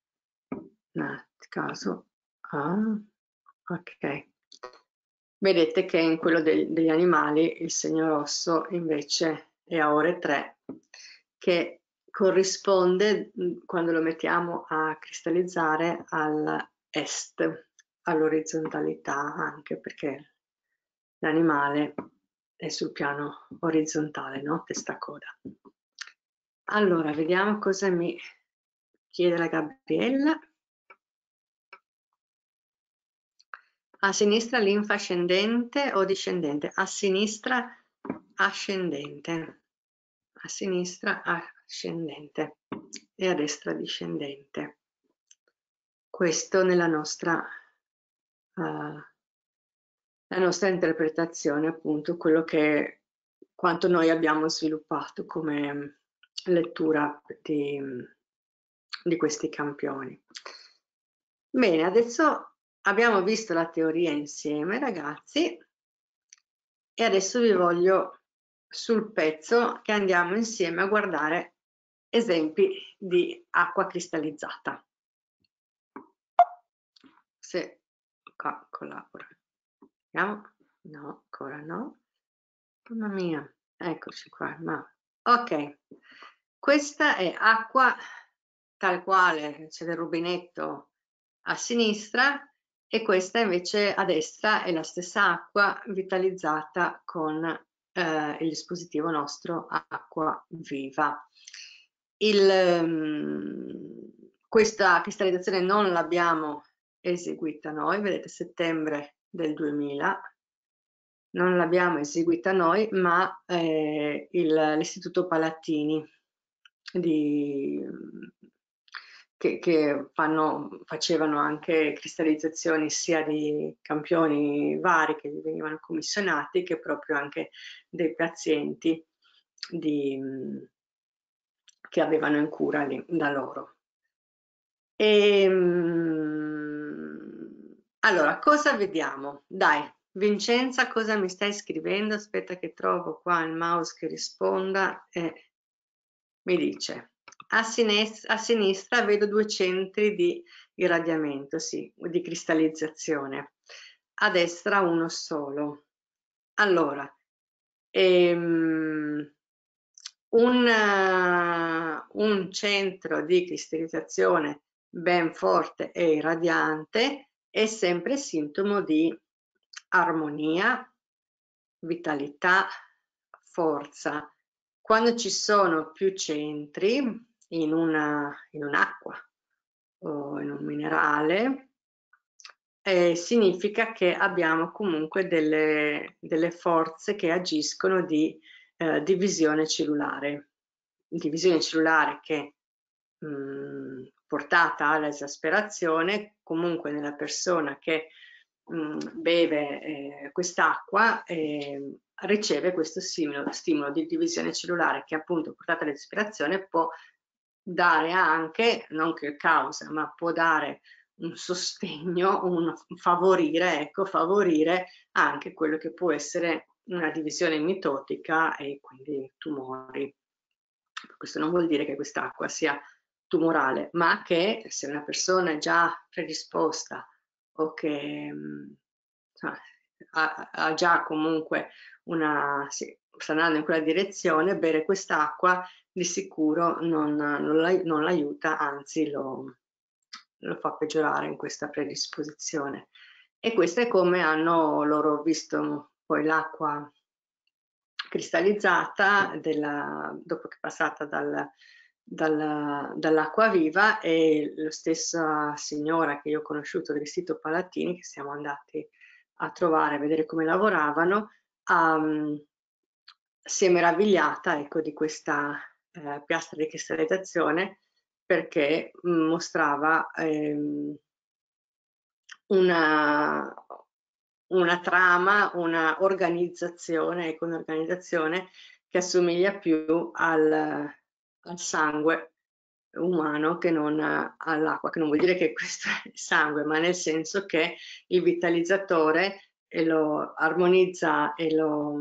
Ok, vedete che in quello degli animali il segno rosso invece è a ore 3, che corrisponde, quando lo mettiamo a cristallizzare, all'est, all'orizzontalità, anche perché l'animale è sul piano orizzontale, no? Testa-coda. Allora, vediamo cosa mi chiede la Gabriella. A sinistra linfa ascendente o discendente? A sinistra ascendente. A sinistra ascendente e a destra discendente. questo nella nostra interpretazione, appunto, quello che quanto noi abbiamo sviluppato come lettura di questi campioni. Bene, adesso abbiamo visto la teoria insieme, ragazzi, e adesso vi voglio sul pezzo che andiamo insieme a guardare esempi di acqua cristallizzata. Se qua collabora. Vediamo. No, ancora no. Mamma mia, eccoci qua. Ma ok, questa è acqua tal quale, c'è del rubinetto a sinistra e questa invece a destra è la stessa acqua vitalizzata con il dispositivo nostro Acqua Viva. Questa cristallizzazione non l'abbiamo eseguita noi, vedete, settembre del 2000, non l'abbiamo eseguita noi, ma l'Istituto Palattini che facevano anche cristallizzazioni sia di campioni vari che gli venivano commissionati che proprio anche dei pazienti che avevano in cura da loro. Allora, cosa vediamo? Dai, Vincenza, cosa mi stai scrivendo? Aspetta che trovo qua il mouse che risponda e mi dice: a sinistra vedo 2 centri di irradiamento, sì, di cristallizzazione, a destra uno solo. Allora, un centro di cristallizzazione ben forte e irradiante è sempre sintomo di armonia, vitalità, forza. Quando ci sono più centri in un'acqua o in un minerale, significa che abbiamo comunque delle forze che agiscono di divisione cellulare che portata all'esasperazione comunque nella persona che beve quest'acqua riceve questo stimolo di divisione cellulare che appunto portata all'esasperazione può dare anche, non che causa, ma può dare un sostegno, favorire anche quello che può essere una divisione mitotica e quindi tumori. Questo non vuol dire che quest'acqua sia tumorale, ma che se una persona è già predisposta o che ha già comunque sta andando in quella direzione, bere quest'acqua di sicuro non l'aiuta, anzi lo fa peggiorare in questa predisposizione. E questo è come hanno loro visto poi l'acqua cristallizzata dopo che è passata dall'acqua viva, e la stessa signora che io ho conosciuto dell'Istituto Palattini, che siamo andati a trovare, a vedere come lavoravano, si è meravigliata, ecco, di questa piastra di cristallizzazione, perché mostrava una trama, una organizzazione, ecco, un'organizzazione che assomiglia più al sangue umano che non all'acqua, che non vuol dire che questo è il sangue, ma nel senso che il vitalizzatore lo armonizza e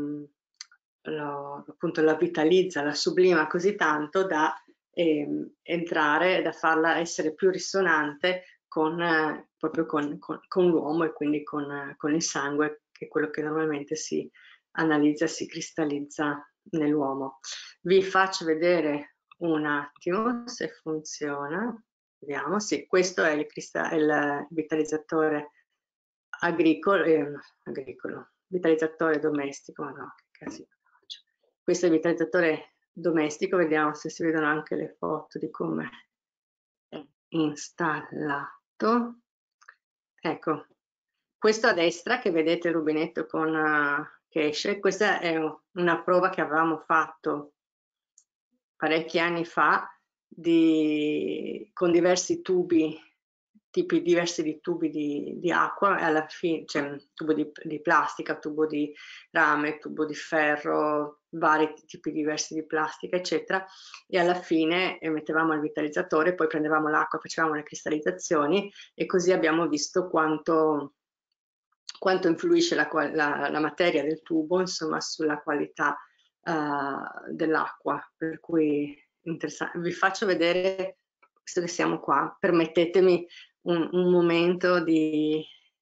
appunto la vitalizza, la sublima così tanto da entrare, da farla essere più risonante proprio con l'uomo e quindi con il sangue, che è quello che normalmente si analizza, si cristallizza nell'uomo. Vi faccio vedere un attimo se funziona. Vediamo, sì, questo è il vitalizzatore agricolo, vitalizzatore domestico, ma no, che casino faccio. Questo è il vitalizzatore domestico, vediamo se si vedono anche le foto di come è installato. Ecco, questo a destra che vedete il rubinetto che esce, questa è una prova che avevamo fatto parecchi anni fa con diversi tubi tipi diversi di tubi di acqua, e alla fine c'è un tubo di plastica, tubo di rame, tubo di ferro, vari tipi diversi di plastica, eccetera, e alla fine mettevamo il vitalizzatore, poi prendevamo l'acqua, facevamo le cristallizzazioni, e così abbiamo visto quanto influisce la materia del tubo, insomma, sulla qualità dell'acqua. Per cui interessante. Vi faccio vedere, visto che siamo qua, permettetemi un momento di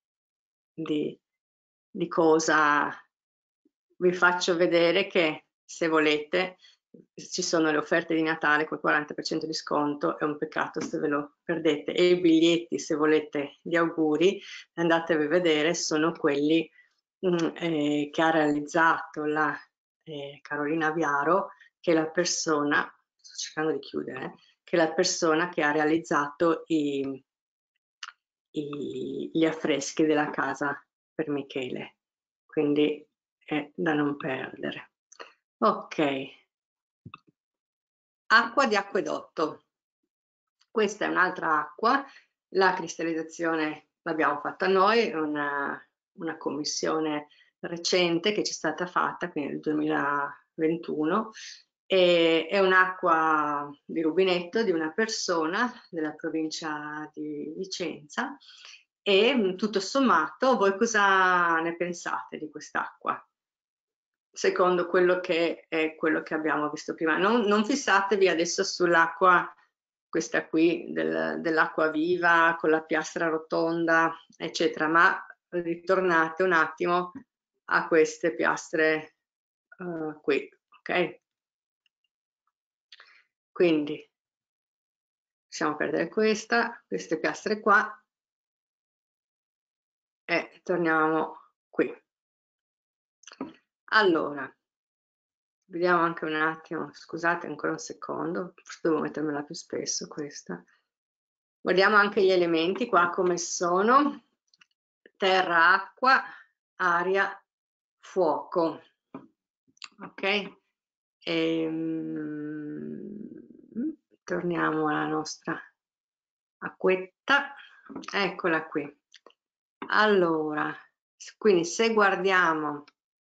cosa. Vi faccio vedere che, se volete, ci sono le offerte di Natale col 40% di sconto, è un peccato se ve lo perdete, e i biglietti, se volete, di auguri, andatevi a vedere, sono quelli che ha realizzato la Carolina Viaro, che è la persona, sto cercando di chiudere, che è la persona che ha realizzato gli affreschi della casa per Michele, quindi è da non perdere. Ok, acqua di acquedotto. Questa è un'altra acqua, la cristallizzazione l'abbiamo fatta noi, una commissione recente che ci è stata fatta, quindi nel 2021, e è un'acqua di rubinetto di una persona della provincia di Vicenza, e tutto sommato voi cosa ne pensate di quest'acqua? Secondo quello che è quello che abbiamo visto prima. Non fissatevi adesso sull'acqua, questa qui dell'acqua viva con la piastra rotonda, eccetera, ma ritornate un attimo a queste piastre qui, ok? Quindi lasciamo perdere queste piastre qua e torniamo qui. Allora, vediamo anche un attimo, scusate ancora un secondo, forse devo mettermela più spesso questa. Guardiamo anche gli elementi qua come sono: terra, acqua, aria, fuoco. Ok? Torniamo alla nostra acquetta, eccola qui. Allora, quindi se guardiamo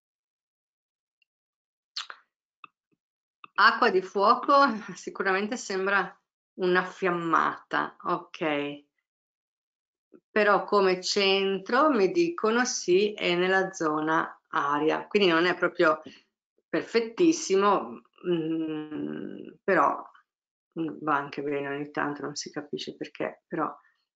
acqua di fuoco, sicuramente sembra una fiammata, ok, però come centro mi dicono sì, è nella zona aria, quindi non è proprio perfettissimo, però va anche bene ogni tanto, non si capisce perché, però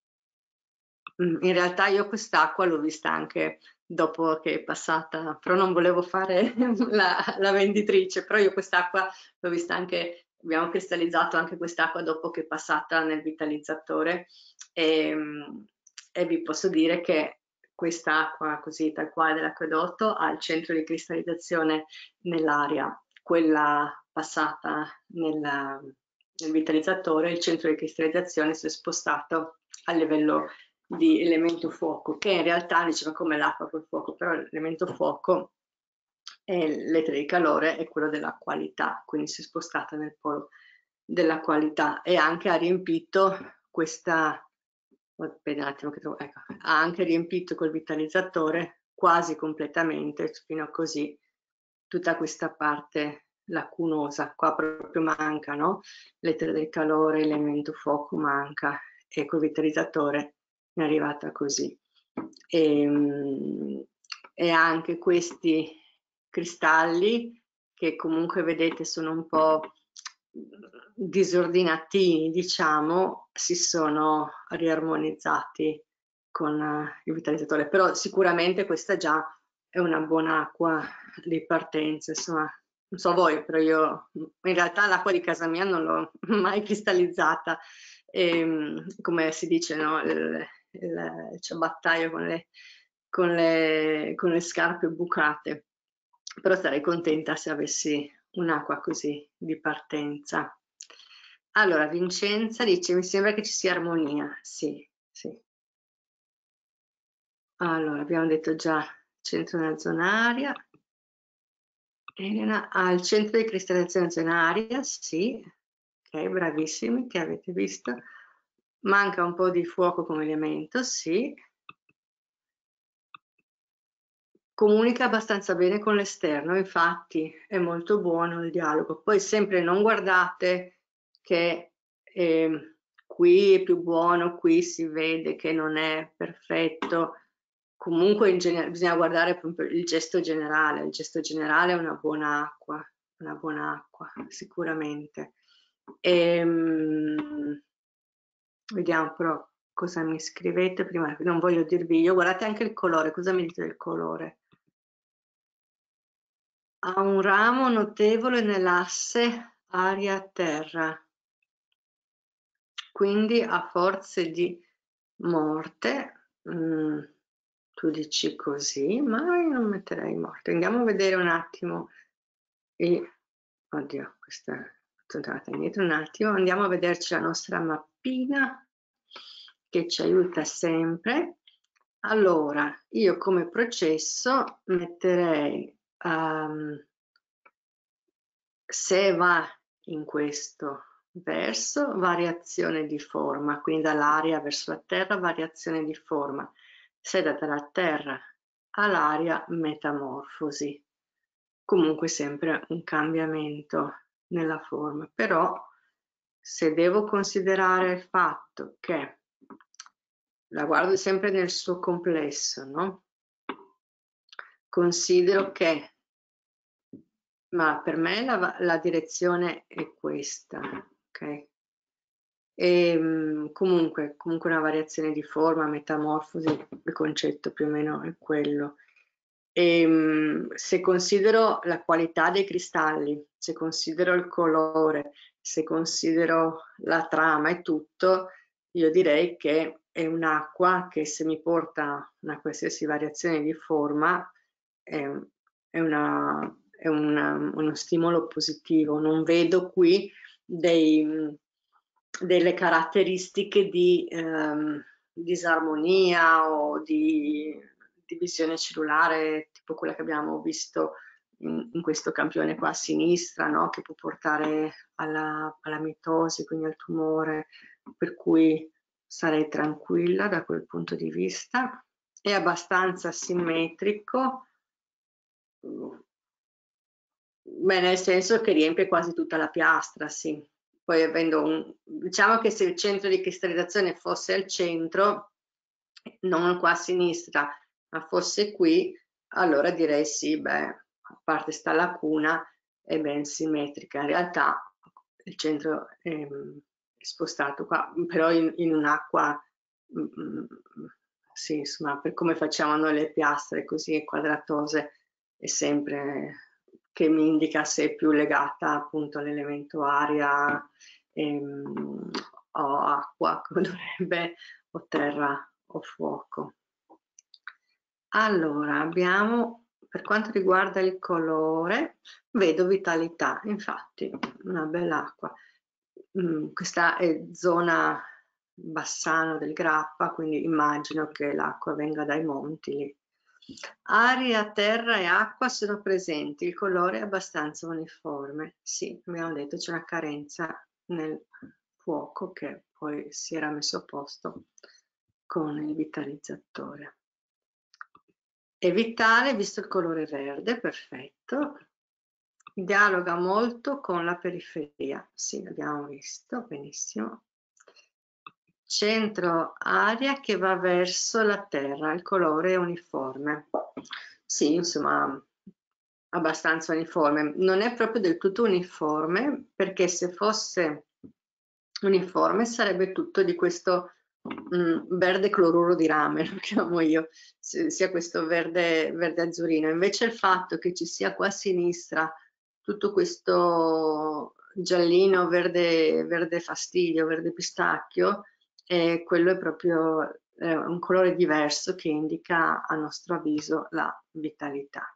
in realtà io quest'acqua l'ho vista anche dopo che è passata, però non volevo fare la venditrice, però io quest'acqua l'ho vista anche, abbiamo cristallizzato anche quest'acqua dopo che è passata nel vitalizzatore, e vi posso dire che quest'acqua così tal quale dell'acquedotto ha il centro di cristallizzazione nell'aria, quella passata nel vitalizzatore, il centro di cristallizzazione si è spostato a livello di elemento fuoco, che in realtà diceva come l'acqua col fuoco, però l'elemento fuoco è l'etere di calore, è quello della qualità, quindi si è spostata nel polo della qualità, e anche ha riempito questa, aspetta un attimo che trovo, ecco, ha anche riempito col vitalizzatore quasi completamente, fino a così, tutta questa parte lacunosa. Qua proprio manca, no? L'etere del calore, l'elemento fuoco manca, e col vitalizzatore è arrivata così. E anche questi cristalli, che comunque vedete sono un po' disordinatini, diciamo, si sono riarmonizzati con il vitalizzatore, però sicuramente questa già è una buona acqua di partenza, insomma. Non so voi, però io in realtà l'acqua di casa mia non l'ho mai cristallizzata, come si dice, no? Il ciabattaio con le scarpe bucate, però sarei contenta se avessi un'acqua così di partenza. Allora, Vincenza dice: mi sembra che ci sia armonia. Sì, sì. Allora, abbiamo detto già centro nella zona aria. Elena ha il centro di cristallizzazione zona aria, sì. Ok, bravissimi, che avete visto. manca un po' di fuoco come elemento, sì. Comunica abbastanza bene con l'esterno, infatti è molto buono il dialogo. Poi sempre non guardate che qui è più buono, qui si vede che non è perfetto. Comunque bisogna guardare proprio il gesto generale. Il gesto generale è una buona acqua, sicuramente. Vediamo però cosa mi scrivete prima, non voglio dirvi io. Guardate anche il colore, cosa mi dite del colore? Ha un ramo notevole nell'asse aria-terra, quindi ha forze di morte. Tu dici così, ma io non metterei morte. Andiamo a vedere un attimo. Oddio, questa è tornata indietro un attimo. Andiamo a vederci la nostra mappina che ci aiuta sempre. Allora, io come processo metterei se va in questo verso, variazione di forma, quindi dall'aria verso la terra, variazione di forma. Se dalla terra all'aria, metamorfosi. Comunque sempre un cambiamento nella forma, però se devo considerare il fatto che la guardo sempre nel suo complesso, no? Considero che ma per me la direzione è questa, ok? Comunque una variazione di forma, metamorfosi, il concetto più o meno è quello. Se considero la qualità dei cristalli, se considero il colore, se considero la trama e tutto, io direi che è un'acqua che se mi porta una qualsiasi variazione di forma è uno stimolo positivo. Non vedo qui delle caratteristiche di disarmonia o di divisione cellulare, tipo quella che abbiamo visto in questo campione qua a sinistra, no? Che può portare alla mitosi, quindi al tumore, per cui sarei tranquilla da quel punto di vista. È abbastanza simmetrico, beh, nel senso che riempie quasi tutta la piastra, sì. Poi diciamo che se il centro di cristallizzazione fosse al centro, non qua a sinistra, ma fosse qui, allora direi sì, beh, a parte sta lacuna, è ben simmetrica. In realtà il centro è spostato qua, però in un'acqua, sì, insomma, per come facciamo noi le piastre così quadratose, è sempre che mi indica se è più legata appunto all'elemento aria o acqua, come dovrebbe, o terra o fuoco. Allora, abbiamo, per quanto riguarda il colore, vedo vitalità, infatti, una bella acqua. Questa è zona Bassano del Grappa, quindi immagino che l'acqua venga dai monti lì. Aria, terra e acqua sono presenti, il colore è abbastanza uniforme. Sì, abbiamo detto c'è una carenza nel fuoco che poi si era messo a posto con il vitalizzatore. È vitale visto il colore verde, perfetto. Dialoga molto con la periferia, sì, l'abbiamo visto, benissimo. Centro aria che va verso la terra, il colore è uniforme. Sì, insomma, abbastanza uniforme. Non è proprio del tutto uniforme, perché se fosse uniforme sarebbe tutto di questo verde cloruro di rame, lo chiamo io, sia questo verde azzurrino. Invece il fatto che ci sia qua a sinistra tutto questo giallino verde fastidio, verde pistacchio, quello è proprio un colore diverso che indica a nostro avviso la vitalità.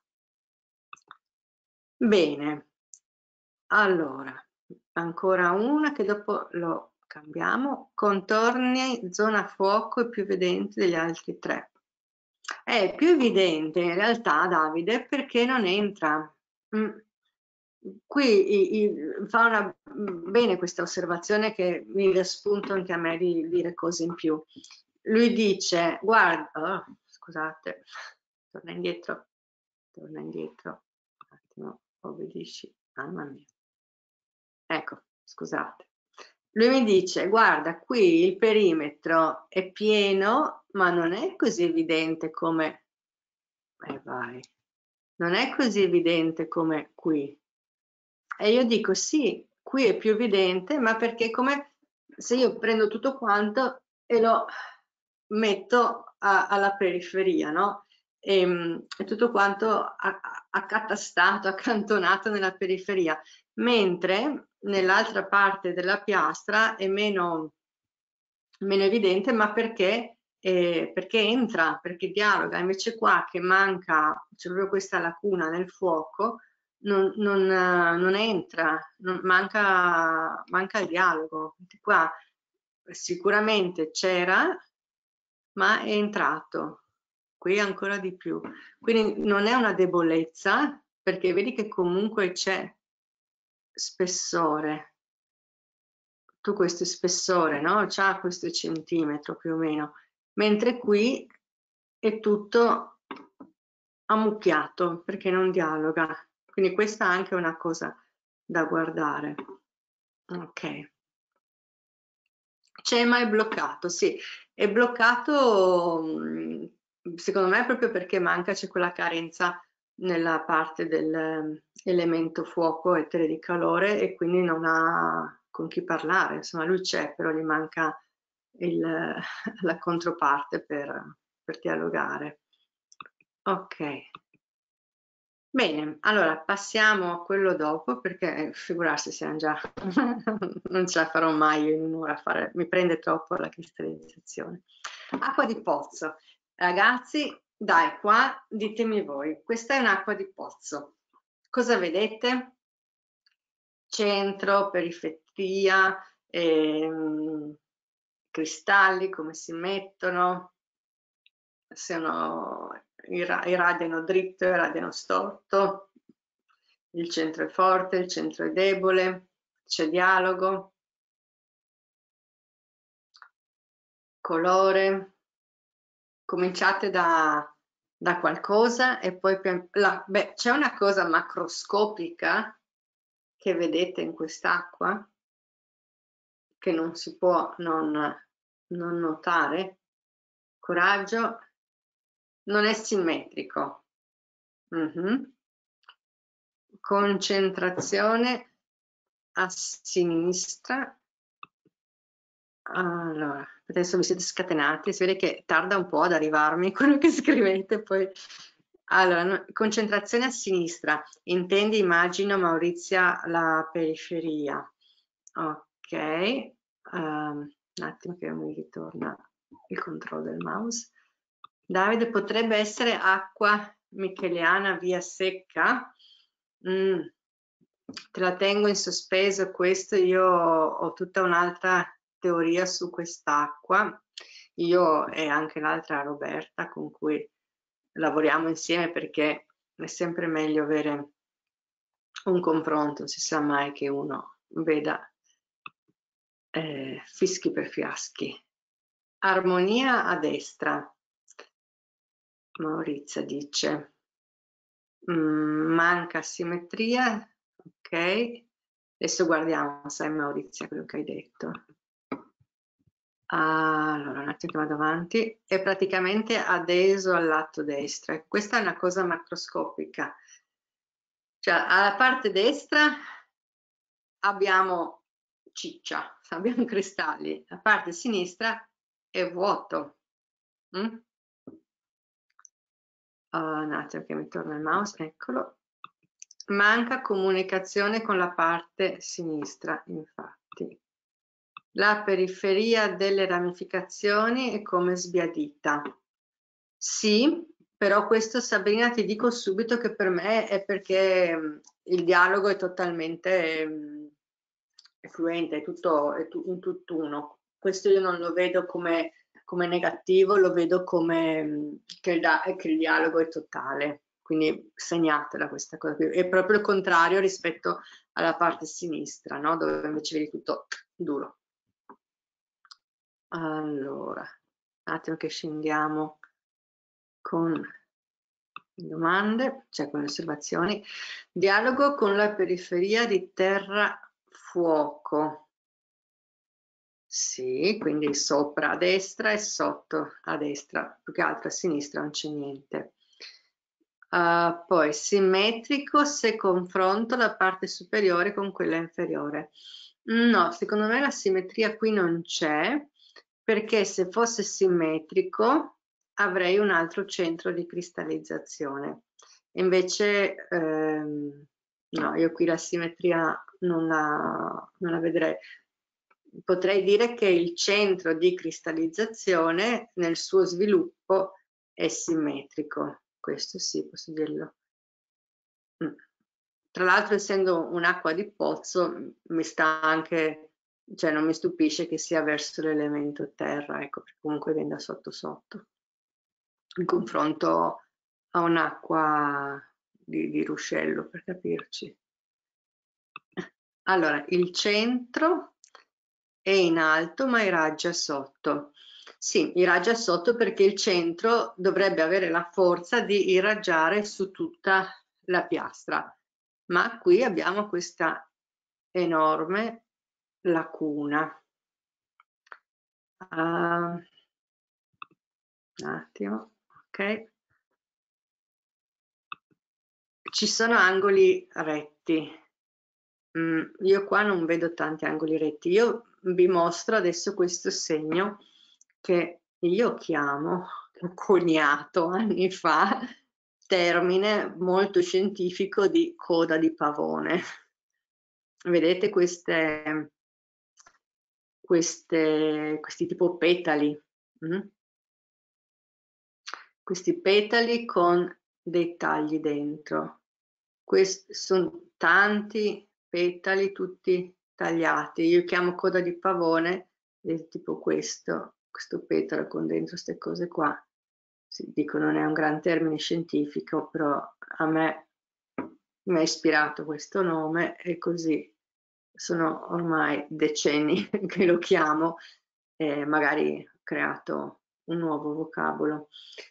Bene, allora, ancora una che dopo lo cambiamo. Contorni, zona fuoco è più evidente degli altri tre. È più evidente in realtà, Davide, perché non entra. qui fa bene questa osservazione che mi dà spunto anche a me di dire cose in più. Lui dice, guarda, scusate, torna indietro, un attimo, obbedisci, mamma mia. Ecco, scusate. Lui mi dice, guarda, qui il perimetro è pieno, ma non è così evidente come... vai. Non è così evidente come qui. E io dico, sì, qui è più evidente, ma perché come se io prendo tutto quanto e lo metto alla periferia, no? E tutto quanto accatastato, accantonato nella periferia, mentre nell'altra parte della piastra è meno evidente, ma perché entra, perché dialoga. Invece qua che manca, c'è proprio questa lacuna nel fuoco, non entra, manca il dialogo. Qua sicuramente c'era, ma è entrato. Qui ancora di più. Quindi non è una debolezza, perché vedi che comunque c'è spessore. Tu questo spessore, no? C'ha questo centimetro più o meno, mentre qui è tutto ammucchiato perché non dialoga. Quindi questa è anche una cosa da guardare. Ok. C'è ma è bloccato, sì. È bloccato, secondo me, proprio perché c'è quella carenza nella parte dell'elemento fuoco, etere di calore, e quindi non ha con chi parlare. Insomma, lui c'è, però gli manca la controparte per dialogare. Ok. Bene, allora passiamo a quello dopo, perché figurarsi se già non ce la farò mai in un'ora a fare, mi prende troppo la cristallizzazione. Acqua di pozzo. Ragazzi, dai, qua ditemi voi, questa è un'acqua di pozzo. Cosa vedete? Centro, periferia, cristalli, come si mettono, se irradiano dritto, irradiano storto, il centro è forte, il centro è debole, c'è dialogo, colore. Cominciate da qualcosa e poi c'è una cosa macroscopica che vedete in quest'acqua che non si può non notare. Coraggio, non è simmetrico. Concentrazione a sinistra. Allora, adesso vi siete scatenati, si vede che tarda un po' ad arrivarmi quello che scrivete, poi... Allora, concentrazione a sinistra, intendi, immagino, Maurizia, la periferia. Ok, un attimo che mi ritorna il controllo del mouse. Davide, potrebbe essere acqua micheliana via secca? Te la tengo in sospeso, questo io ho tutta un'altra teoria su quest'acqua, io e anche l'altra Roberta con cui lavoriamo insieme, perché è sempre meglio avere un confronto, non si sa mai che uno veda fischi per fiaschi. Armonia a destra, Maurizia dice. Manca simmetria, ok. Adesso guardiamo, sai Maurizia, quello che hai detto. Allora, un attimo che vado avanti. È praticamente adeso al lato destro. Questa è una cosa macroscopica. Cioè, alla parte destra abbiamo ciccia, abbiamo cristalli. La parte sinistra è vuoto. Un attimo che mi torna il mouse, eccolo. Manca comunicazione con la parte sinistra, infatti. La periferia delle ramificazioni è come sbiadita. Sì, però questo, Sabrina, ti dico subito che per me è perché il dialogo è totalmente fluente, è in tutt'uno. Questo io non lo vedo come negativo, lo vedo come che il dialogo è totale. quindi segnatela questa cosa qui. È proprio il contrario rispetto alla parte sinistra, no? Dove invece vedi tutto duro. Allora, un attimo che scendiamo con domande, cioè con le osservazioni. Dialogo con la periferia di terra-fuoco. Sì, quindi sopra a destra e sotto a destra, più che altro a sinistra non c'è niente. Poi simmetrico se confronto la parte superiore con quella inferiore. No, secondo me la simmetria qui non c'è, perché se fosse simmetrico avrei un altro centro di cristallizzazione. Invece no, io qui la simmetria non la vedrei. Potrei dire che il centro di cristallizzazione nel suo sviluppo è simmetrico, questo sì, posso dirlo. Tra l'altro, essendo un'acqua di pozzo, mi sta anche, cioè non mi stupisce che sia verso l'elemento terra, ecco, perché comunque viene da sotto sotto, in confronto a un'acqua di ruscello, per capirci. Allora, il centro è in alto ma irraggia sotto. Sì, irraggia sotto perché il centro dovrebbe avere la forza di irraggiare su tutta la piastra, ma qui abbiamo questa enorme lacuna. Un attimo, ok. Ci sono angoli retti. Io qua non vedo tanti angoli retti. Io vi mostro adesso questo segno che io chiamo, che ho coniato anni fa, termine molto scientifico di coda di pavone. Vedete questi tipo petali, questi petali con dei tagli dentro. Questi sono tanti petali tutti tagliati. Io chiamo coda di pavone, tipo questo petalo con dentro queste cose qua. Sì, dico, non è un gran termine scientifico, però a me mi ha ispirato questo nome e così sono ormai decenni che lo chiamo e magari ho creato un nuovo vocabolo.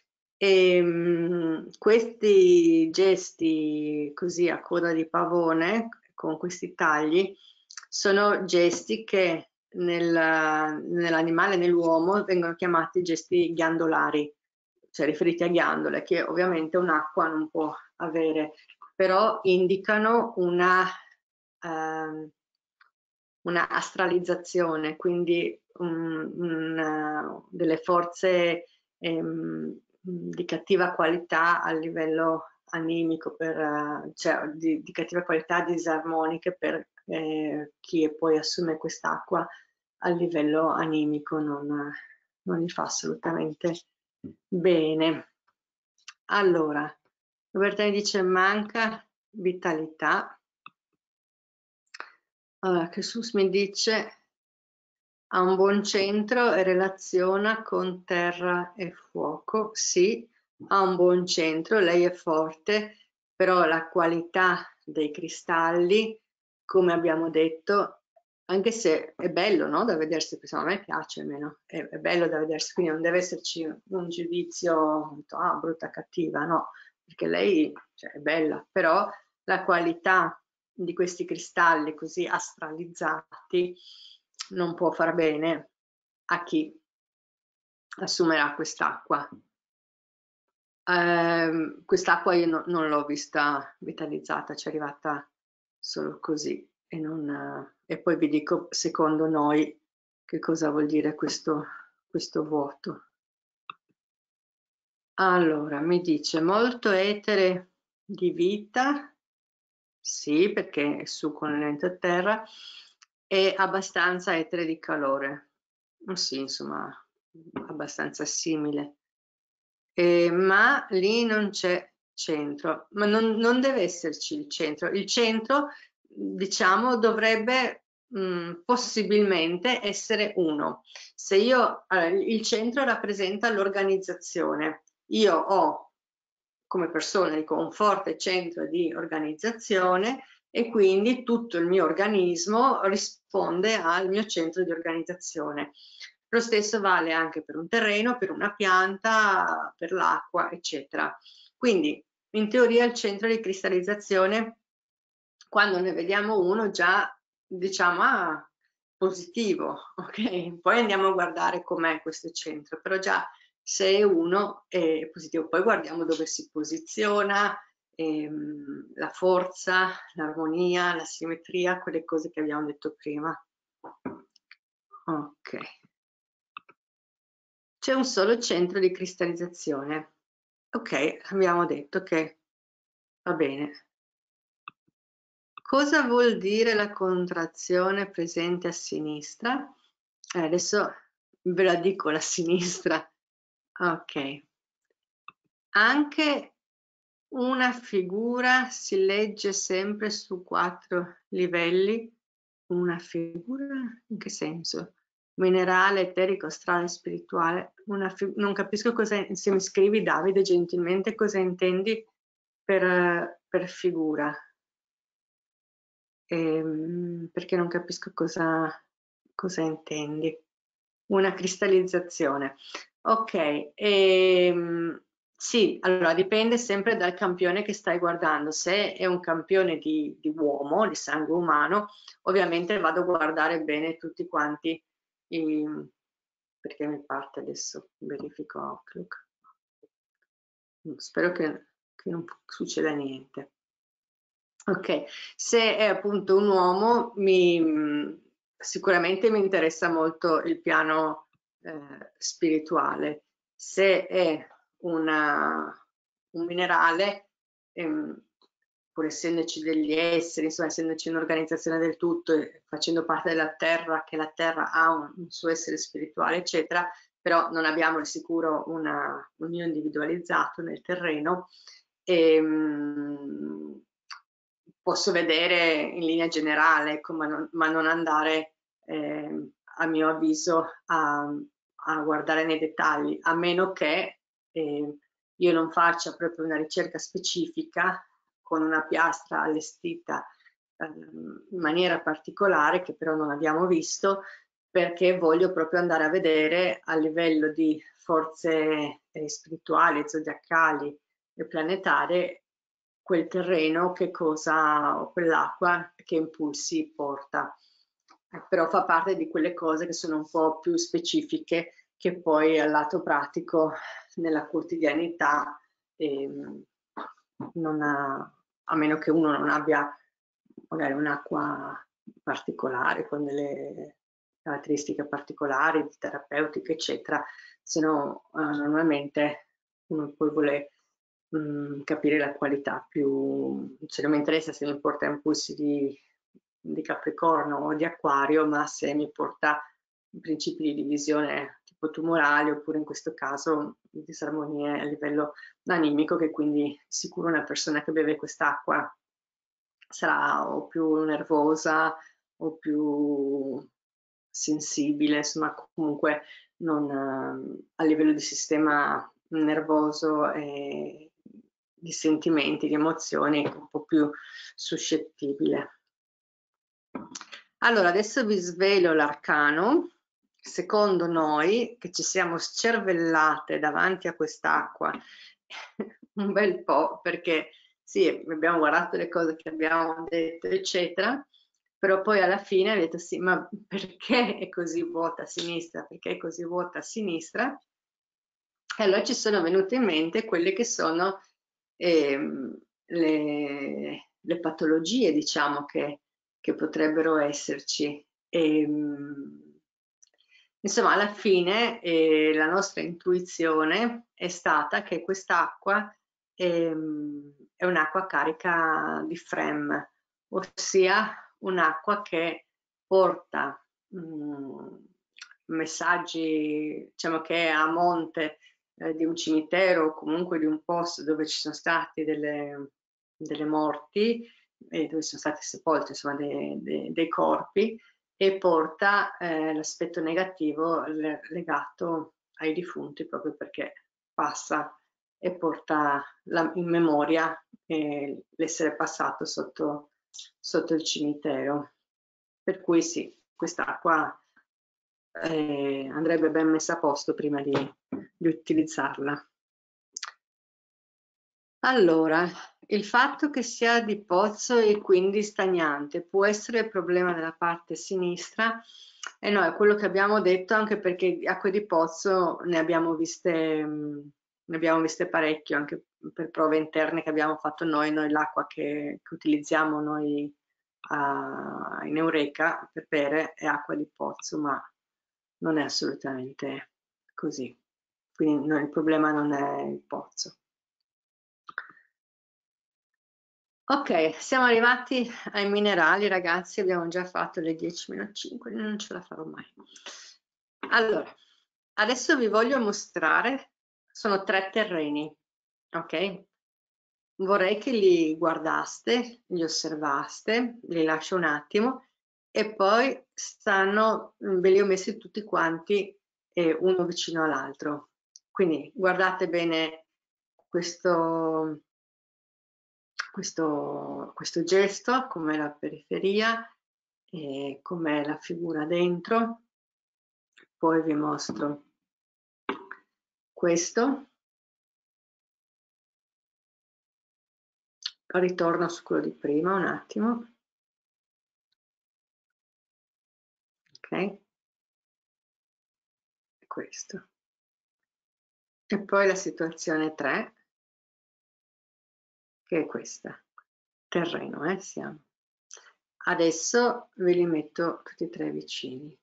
Questi gesti così a coda di pavone, con questi tagli, sono gesti che nell'animale, nell'uomo, vengono chiamati gesti ghiandolari, cioè riferiti a ghiandole, che ovviamente un'acqua non può avere, però indicano una astralizzazione, quindi delle forze di cattiva qualità a livello animico, cioè di cattiva qualità disarmoniche per chi poi assume quest'acqua a livello animico non gli fa assolutamente bene. Allora, Roberta mi dice manca vitalità. Allora, Jesus mi dice ha un buon centro e relaziona con terra e fuoco. Sì, ha un buon centro, lei è forte, però la qualità dei cristalli, come abbiamo detto, anche se è bello, no, da vedersi, a me piace almeno, è bello da vedersi, quindi non deve esserci un giudizio, brutta, cattiva, no, perché lei, cioè, è bella, però la qualità di questi cristalli così astralizzati non può far bene a chi assumerà quest'acqua. Quest'acqua io non l'ho vista vitalizzata, ci è arrivata solo così e poi vi dico secondo noi che cosa vuol dire questo vuoto. Allora, mi dice molto etere di vita, sì, perché è su con l'elemento a terra, e abbastanza etere di calore. Sì, insomma, abbastanza simile. Ma lì non c'è centro, ma non deve esserci il centro. Il centro, diciamo, dovrebbe possibilmente essere uno. Se io, allora, il centro rappresenta l'organizzazione. Io ho come persona dico un forte centro di organizzazione e quindi tutto il mio organismo risponde al mio centro di organizzazione. Lo stesso vale anche per un terreno, per una pianta, per l'acqua, eccetera. Quindi in teoria il centro di cristallizzazione, quando ne vediamo uno, già diciamo ah, positivo, ok? Poi andiamo a guardare com'è questo centro, però già se è uno è positivo. Poi guardiamo dove si posiziona, la forza, l'armonia, la simmetria, quelle cose che abbiamo detto prima. Ok. C'è un solo centro di cristallizzazione. Ok, abbiamo detto che va bene. Cosa vuol dire la contrazione presente a sinistra? Adesso ve la dico la sinistra. Ok. Anche una figura si legge sempre su 4 livelli. Una figura? In che senso? Minerale, eterico, astrale, spirituale. Non capisco cosa, se mi scrivi Davide gentilmente cosa intendi per figura. Perché non capisco cosa intendi. Una cristallizzazione. Ok, sì, allora dipende sempre dal campione che stai guardando. Se è un campione di uomo, di sangue umano, ovviamente vado a guardare bene tutti quanti, perché mi parte adesso, verifico Outlook. Spero che non succeda niente. Ok, se è appunto un uomo, sicuramente mi interessa molto il piano spirituale. Se è un minerale, pur essendoci degli esseri, insomma, essendoci un'organizzazione del tutto, facendo parte della Terra, che la Terra ha un suo essere spirituale, eccetera, però non abbiamo di sicuro un io individualizzato nel terreno. Posso vedere in linea generale, ecco, ma non andare, a mio avviso, a guardare nei dettagli, a meno che io non faccia proprio una ricerca specifica con una piastra allestita in maniera particolare, che però non abbiamo visto, perché voglio proprio andare a vedere a livello di forze spirituali, zodiacali e planetarie quel terreno che cosa, o quell'acqua che impulsi porta. Però fa parte di quelle cose che sono un po' più specifiche che poi al lato pratico nella quotidianità a meno che uno non abbia magari un'acqua particolare con delle caratteristiche particolari, terapeutiche, eccetera, se no normalmente uno poi vuole capire la qualità più, se non mi interessa se mi porta impulsi di Capricorno o di Acquario, ma se mi porta principi di divisione tipo tumorali oppure in questo caso disarmonie a livello animico, che quindi sicuro una persona che beve quest'acqua sarà o più nervosa o più sensibile, insomma comunque non, a livello di sistema nervoso e di sentimenti, di emozioni, un po' più suscettibile. Allora, adesso vi svelo l'arcano. Secondo noi, che ci siamo scervellate davanti a quest'acqua un bel po', perché sì, abbiamo guardato le cose che abbiamo detto, eccetera, però poi alla fine ha detto sì, ma perché è così vuota a sinistra? Perché è così vuota a sinistra? E allora ci sono venute in mente quelle che sono le patologie, diciamo, che potrebbero esserci. Insomma, alla fine la nostra intuizione è stata che quest'acqua è un'acqua carica di FREM, ossia un'acqua che porta messaggi, diciamo che è a monte di un cimitero o comunque di un posto dove ci sono stati delle morti e dove sono stati sepolti insomma dei corpi, e porta l'aspetto negativo legato ai defunti, proprio perché passa e porta in memoria l'essere passato sotto il cimitero. Per cui sì, quest'acqua andrebbe ben messa a posto prima di utilizzarla. Allora, il fatto che sia di pozzo e quindi stagnante può essere il problema della parte sinistra, e no, è quello che abbiamo detto, anche perché acque di pozzo ne abbiamo viste parecchio, anche per prove interne che abbiamo fatto noi l'acqua che utilizziamo noi in Eureka per bere è acqua di pozzo, ma non è assolutamente così. Quindi il problema non è il pozzo. Ok, siamo arrivati ai minerali, ragazzi, abbiamo già fatto le 10-5, non ce la farò mai. Allora, adesso vi voglio mostrare, sono 3 terreni, ok? Vorrei che li guardaste, li osservaste, li lascio un attimo e poi ve li ho messi tutti quanti uno vicino all'altro. Quindi guardate bene questo gesto, com'è la periferia e com'è la figura dentro. Poi vi mostro questo. Ritorno su quello di prima un attimo. Ok. Questo. E poi la situazione 3, che è questa. Terreno, siamo. Adesso ve li metto tutti e 3 vicini.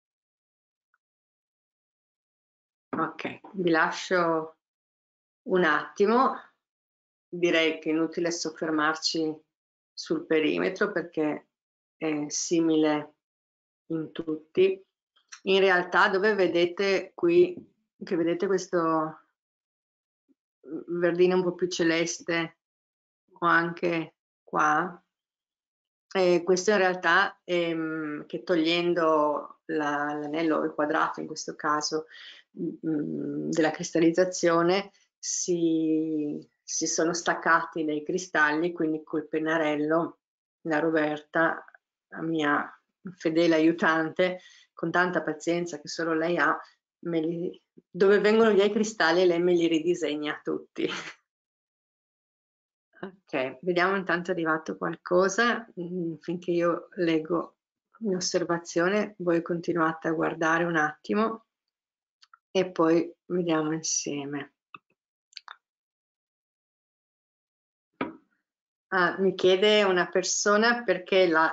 Ok, vi lascio un attimo. Direi che è inutile soffermarci sul perimetro perché è simile in tutti. In realtà dove vedete qui, che vedete questo verdino un po' più celeste o anche qua, questo in realtà che togliendo l'anello o il quadrato in questo caso della cristallizzazione si sono staccati dai cristalli, quindi col pennarello la Roberta, la mia fedele aiutante, con tanta pazienza che solo lei ha, dove vengono via i cristalli lei me li ridisegna tutti. Ok, vediamo intanto è arrivato qualcosa, finché io leggo un'osservazione, voi continuate a guardare un attimo e poi vediamo insieme. Mi chiede una persona perché la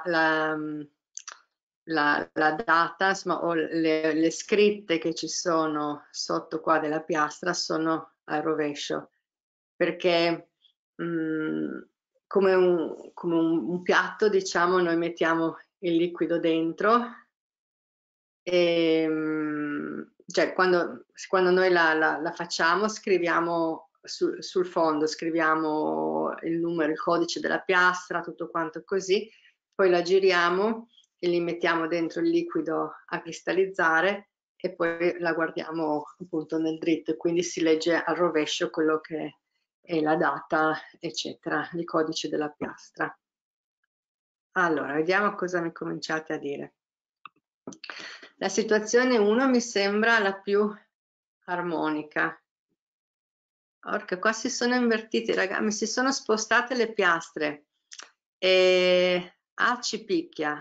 data, insomma, o le scritte che ci sono sotto qua della piastra sono al rovescio, perché come un piatto, diciamo, noi mettiamo il liquido dentro e cioè quando noi la facciamo scriviamo sul fondo, scriviamo il numero, il codice della piastra, tutto quanto così, poi la giriamo e li mettiamo dentro il liquido a cristallizzare e poi la guardiamo appunto nel dritto e quindi si legge al rovescio quello che è la data, eccetera, il codice della piastra. Allora, vediamo cosa mi cominciate a dire. La situazione 1 mi sembra la più armonica. Orca, qua si sono invertiti, ragazzi, mi si sono spostate le piastre. Ci picchia.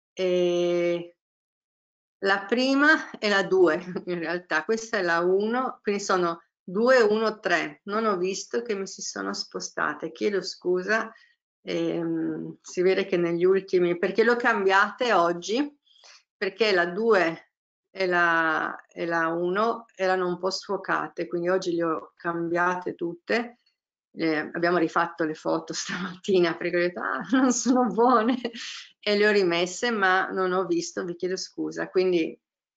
La prima è la 2, in realtà. Questa è la 1, quindi sono 2, 1, 3. Non ho visto che mi si sono spostate. Chiedo scusa. Si vede che negli ultimi, perché l'ho cambiate oggi, perché la 2 e la 1 erano un po' sfocate, quindi oggi le ho cambiate tutte. Abbiamo rifatto le foto stamattina perché ho detto non sono buone e le ho rimesse, ma non ho visto, vi chiedo scusa. Quindi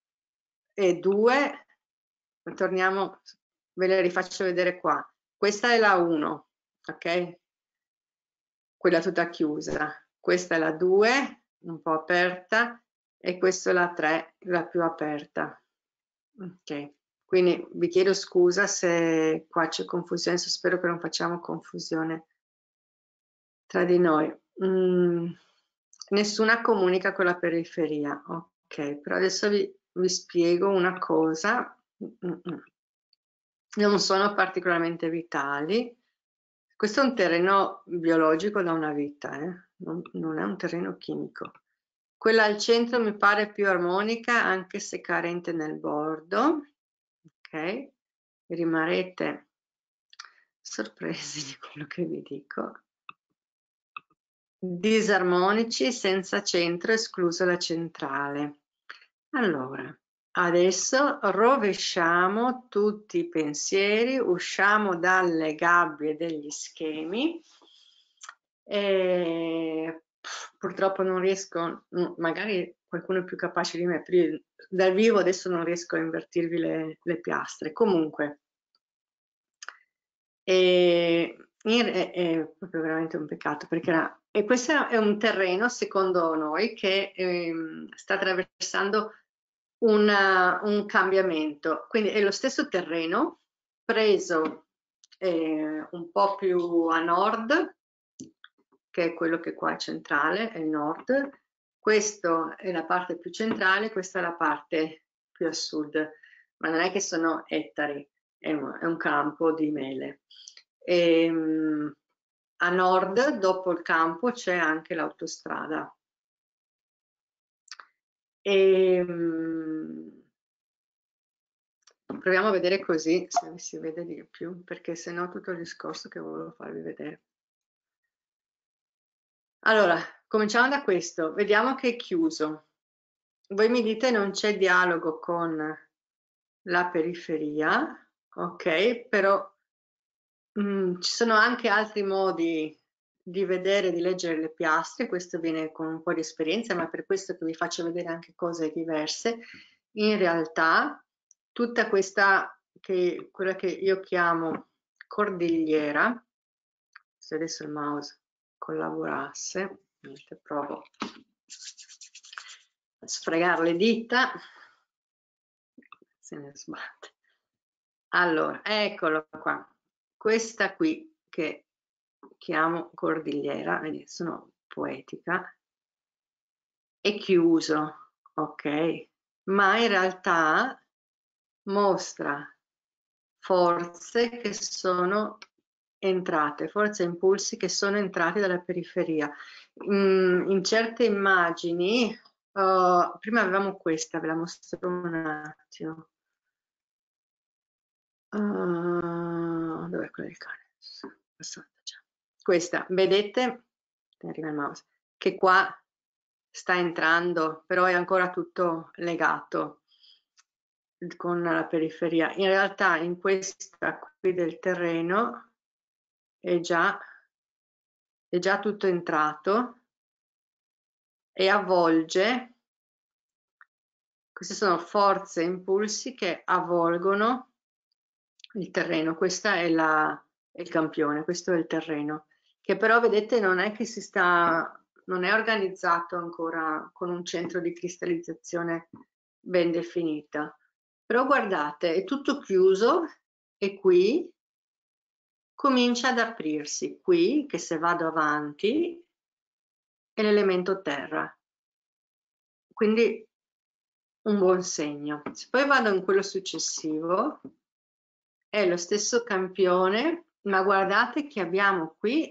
2, torniamo, ve le rifaccio vedere qua. Questa è la 1, ok? Quella tutta chiusa. Questa è la 2, un po' aperta, e questa è la 3, la più aperta. Ok, Quindi vi chiedo scusa se qua c'è confusione, spero che non facciamo confusione tra di noi. Nessuna comunica con la periferia, ok, però adesso vi spiego una cosa. Non sono particolarmente vitali. Questo è un terreno biologico da una vita, non è un terreno chimico. Quella al centro mi pare più armonica, anche se carente nel bordo. Ok, rimarrete sorpresi di quello che vi dico. Disarmonici, senza centro, esclusa la centrale. Allora, adesso rovesciamo tutti i pensieri, usciamo dalle gabbie degli schemi. Purtroppo non riesco, magari qualcuno è più capace di me, dal vivo adesso non riesco a invertirvi le piastre. Comunque, è proprio veramente un peccato, perché questo è un terreno, secondo noi, che sta attraversando un cambiamento. Quindi è lo stesso terreno preso un po' più a nord, che è quello che qua è centrale, è il nord. Questa è la parte più centrale, questa è la parte più a sud, ma non è che sono ettari, è un campo di mele. A nord, dopo il campo, c'è anche l'autostrada. Proviamo a vedere così, se si vede di più, perché se no tutto il discorso che volevo farvi vedere. Allora, cominciamo da questo. Vediamo che è chiuso. Voi mi dite non c'è dialogo con la periferia, ok? Però ci sono anche altri modi di vedere, di leggere le piastre, questo viene con un po' di esperienza, ma è per questo che vi faccio vedere anche cose diverse. In realtà, tutta questa, quella che io chiamo cordigliera, se adesso il mouse collaborasse, provo a sfregare le dita, se ne sbatte. Allora, eccolo qua. Questa qui che chiamo cordigliera, vedi, sono poetica, è chiuso, ok? Ma in realtà mostra forze che sono entrate, forze e impulsi che sono entrati dalla periferia. In certe immagini, prima avevamo questa, ve la mostro un attimo. Dov'è quella del cane? Questa, vedete? Arriva il mouse, che qua sta entrando, però è ancora tutto legato con la periferia. In realtà in questa qui del terreno è già tutto entrato e avvolge. Queste sono forze e impulsi che avvolgono il terreno. Questo è il campione, questo è il terreno, che però vedete non è che non è organizzato ancora con un centro di cristallizzazione ben definita. Però guardate, è tutto chiuso e qui comincia ad aprirsi. Qui, che se vado avanti, è l'elemento terra. Quindi un buon segno. Se poi vado in quello successivo, è lo stesso campione, ma guardate che abbiamo qui,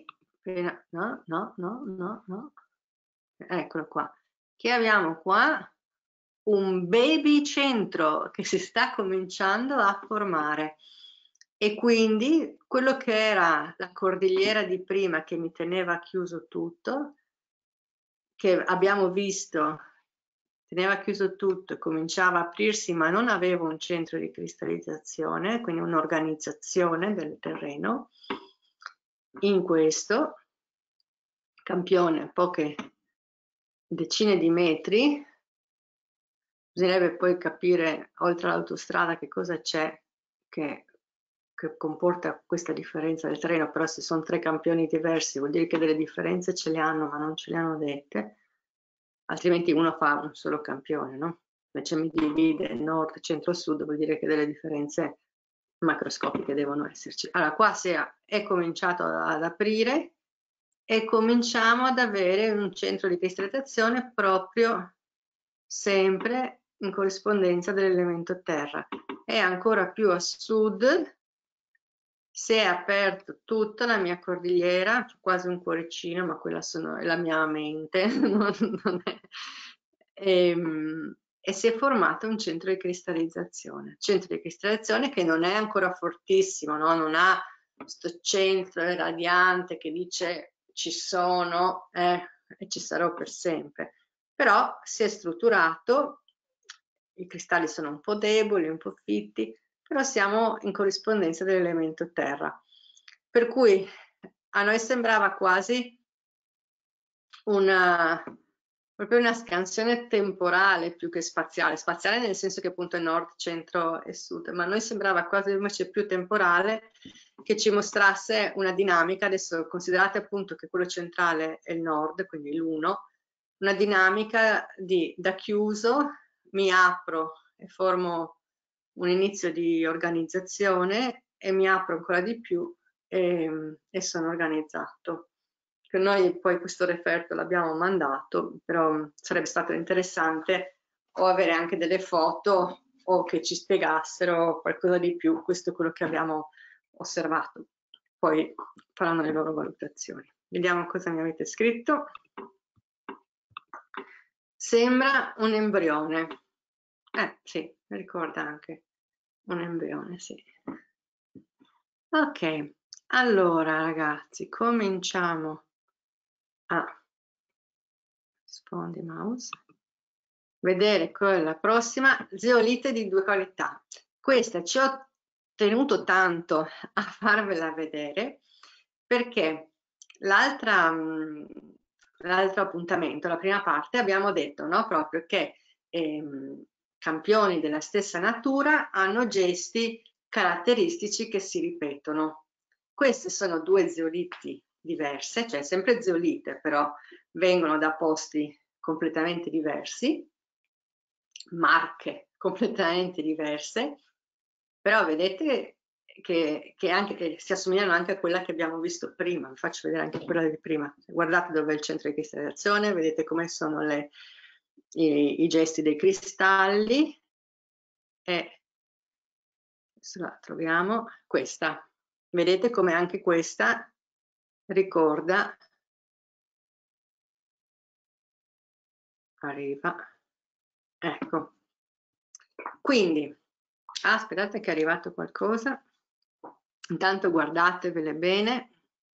no, eccolo qua, che abbiamo qua un baby centro che si sta cominciando a formare e quindi quello che era la cordigliera di prima che mi teneva chiuso tutto, che abbiamo visto teneva chiuso tutto e cominciava a aprirsi, ma non aveva un centro di cristallizzazione, quindi un'organizzazione del terreno. In questo campione, poche decine di metri, bisognerebbe poi capire, oltre all'autostrada, che cosa c'è che comporta questa differenza del terreno, però se sono tre campioni diversi vuol dire che delle differenze ce le hanno, ma non ce le hanno dette, altrimenti uno fa un solo campione, no? invece mi divide nord, centro, sud, vuol dire che delle differenze macroscopiche devono esserci. Allora, qua è cominciato ad aprire e cominciamo ad avere un centro di cristallizzazione proprio sempre in corrispondenza dell'elemento terra. È ancora più a sud, si è aperto tutta la mia cordigliera, quasi un cuoricino, ma quella è la mia mente, non è, e si è formato un centro di cristallizzazione che non è ancora fortissimo, no? Non ha questo centro radiante che dice ci sono e ci sarò per sempre, però si è strutturato, i cristalli sono un po' deboli, un po' fitti, però siamo in corrispondenza dell'elemento terra, per cui a noi sembrava quasi proprio una scansione temporale più che spaziale, spaziale nel senso che appunto è nord, centro e sud, ma a noi sembrava quasi invece più temporale, che ci mostrasse una dinamica. Adesso considerate appunto che quello centrale è il nord, quindi l'1, una dinamica da chiuso mi apro e formo un inizio di organizzazione e mi apro ancora di più e sono organizzato. Per noi poi questo referto l'abbiamo mandato, però sarebbe stato interessante o avere anche delle foto o che ci spiegassero qualcosa di più. Questo è quello che abbiamo osservato, poi faranno le loro valutazioni. Vediamo cosa mi avete scritto. Sembra un embrione. Sì, mi ricorda anche un embrione, sì. Ok, allora ragazzi, cominciamo a spondi mouse, vedere la prossima zeolite di 2 qualità. Questa ci ho tenuto tanto a farvela vedere perché l'altro appuntamento, la prima parte, abbiamo detto, no, proprio che campioni della stessa natura hanno gesti caratteristici che si ripetono. Queste sono 2 zeoliti diverse, cioè sempre zeolite, però vengono da posti completamente diversi, marche completamente diverse, però vedete che si assomigliano anche a quella che abbiamo visto prima. Vi faccio vedere anche quella di prima. Guardate dove è il centro di cristallizzazione, vedete come sono i gesti dei cristalli e adesso la troviamo, questa. Vedete come anche questa ricorda, arriva, ecco. Quindi, aspettate che è arrivato qualcosa, intanto guardatevele bene.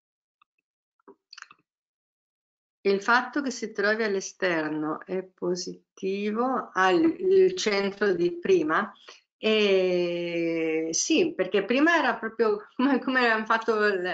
Il fatto che si trovi all'esterno è positivo al centro di prima. Sì, perché prima era proprio come avevamo fatto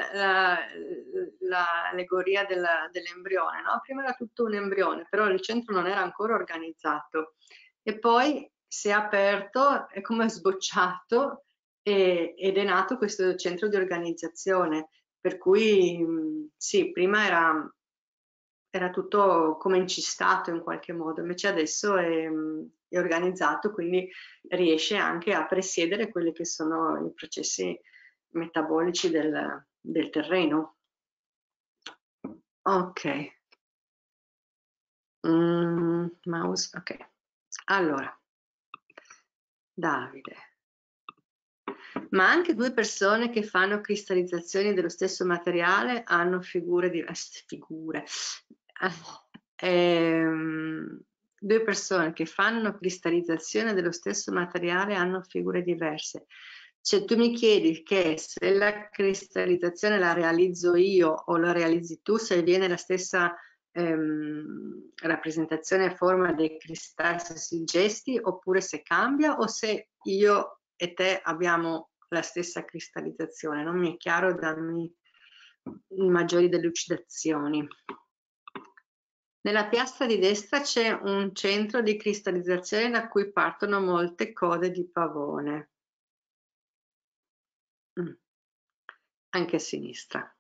l'allegoria dell'embrione, no? Prima era tutto un embrione, però il centro non era ancora organizzato e poi si è aperto, è come sbocciato ed è nato questo centro di organizzazione, per cui sì, prima era tutto come incistato in qualche modo, invece adesso è organizzato, quindi riesce anche a presiedere quelli che sono i processi metabolici del terreno. Ok. Mouse, ok. Allora, Davide. Ma anche 2 persone che fanno cristallizzazioni dello stesso materiale hanno figure diverse. 2 persone che fanno cristallizzazione dello stesso materiale hanno figure diverse. Cioè tu mi chiedi che se la cristallizzazione la realizzo io o la realizzi tu, se viene la stessa rappresentazione e forma dei cristalli, stessi gesti, oppure se cambia o se io e te abbiamo la stessa cristallizzazione. Non mi è chiaro, dammi maggiori delucidazioni. Nella piastra di destra c'è un centro di cristallizzazione da cui partono molte code di pavone. Anche a sinistra.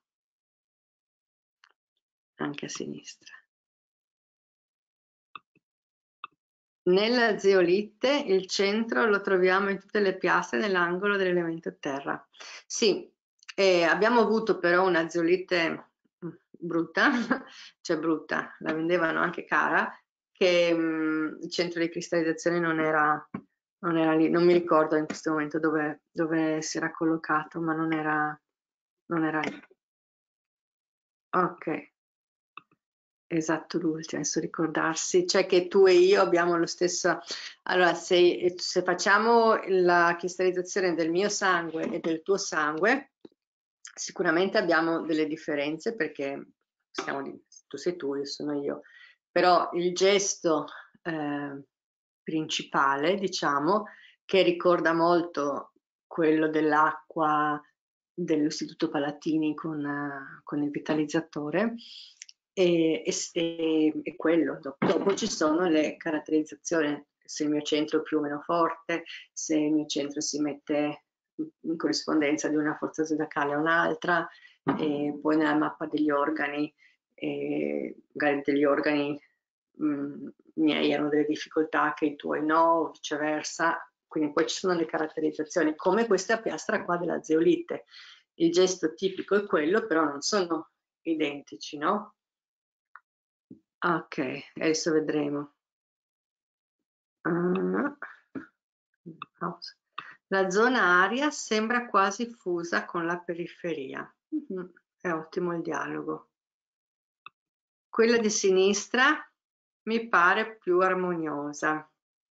Anche a sinistra. Nella zeolite il centro lo troviamo in tutte le piastre nell'angolo dell'elemento terra. Sì, abbiamo avuto però una zeolite brutta, cioè brutta, la vendevano anche cara, che il centro di cristallizzazione non era lì, non mi ricordo in questo momento dove si era collocato, ma non era lì. Ok. Esatto, l'ultimo, adesso ricordarsi, cioè che tu e io abbiamo lo stesso, allora se facciamo la cristallizzazione del mio sangue e del tuo sangue, sicuramente abbiamo delle differenze perché tu sei tu, io sono io, però il gesto principale, diciamo, che ricorda molto quello dell'acqua dell'Istituto Palatini con il vitalizzatore, è quello. Dopo ci sono le caratterizzazioni, se il mio centro è più o meno forte, se il mio centro si mette in corrispondenza di una forza zodacale a un'altra, e poi nella mappa degli organi, magari degli organi miei hanno delle difficoltà che i tuoi no, viceversa. Quindi poi ci sono le caratterizzazioni, come questa piastra qua della zeolite. Il gesto tipico è quello, però non sono identici, no? Ok, adesso vedremo. La zona aria sembra quasi fusa con la periferia. È ottimo il dialogo. Quella di sinistra mi pare più armoniosa.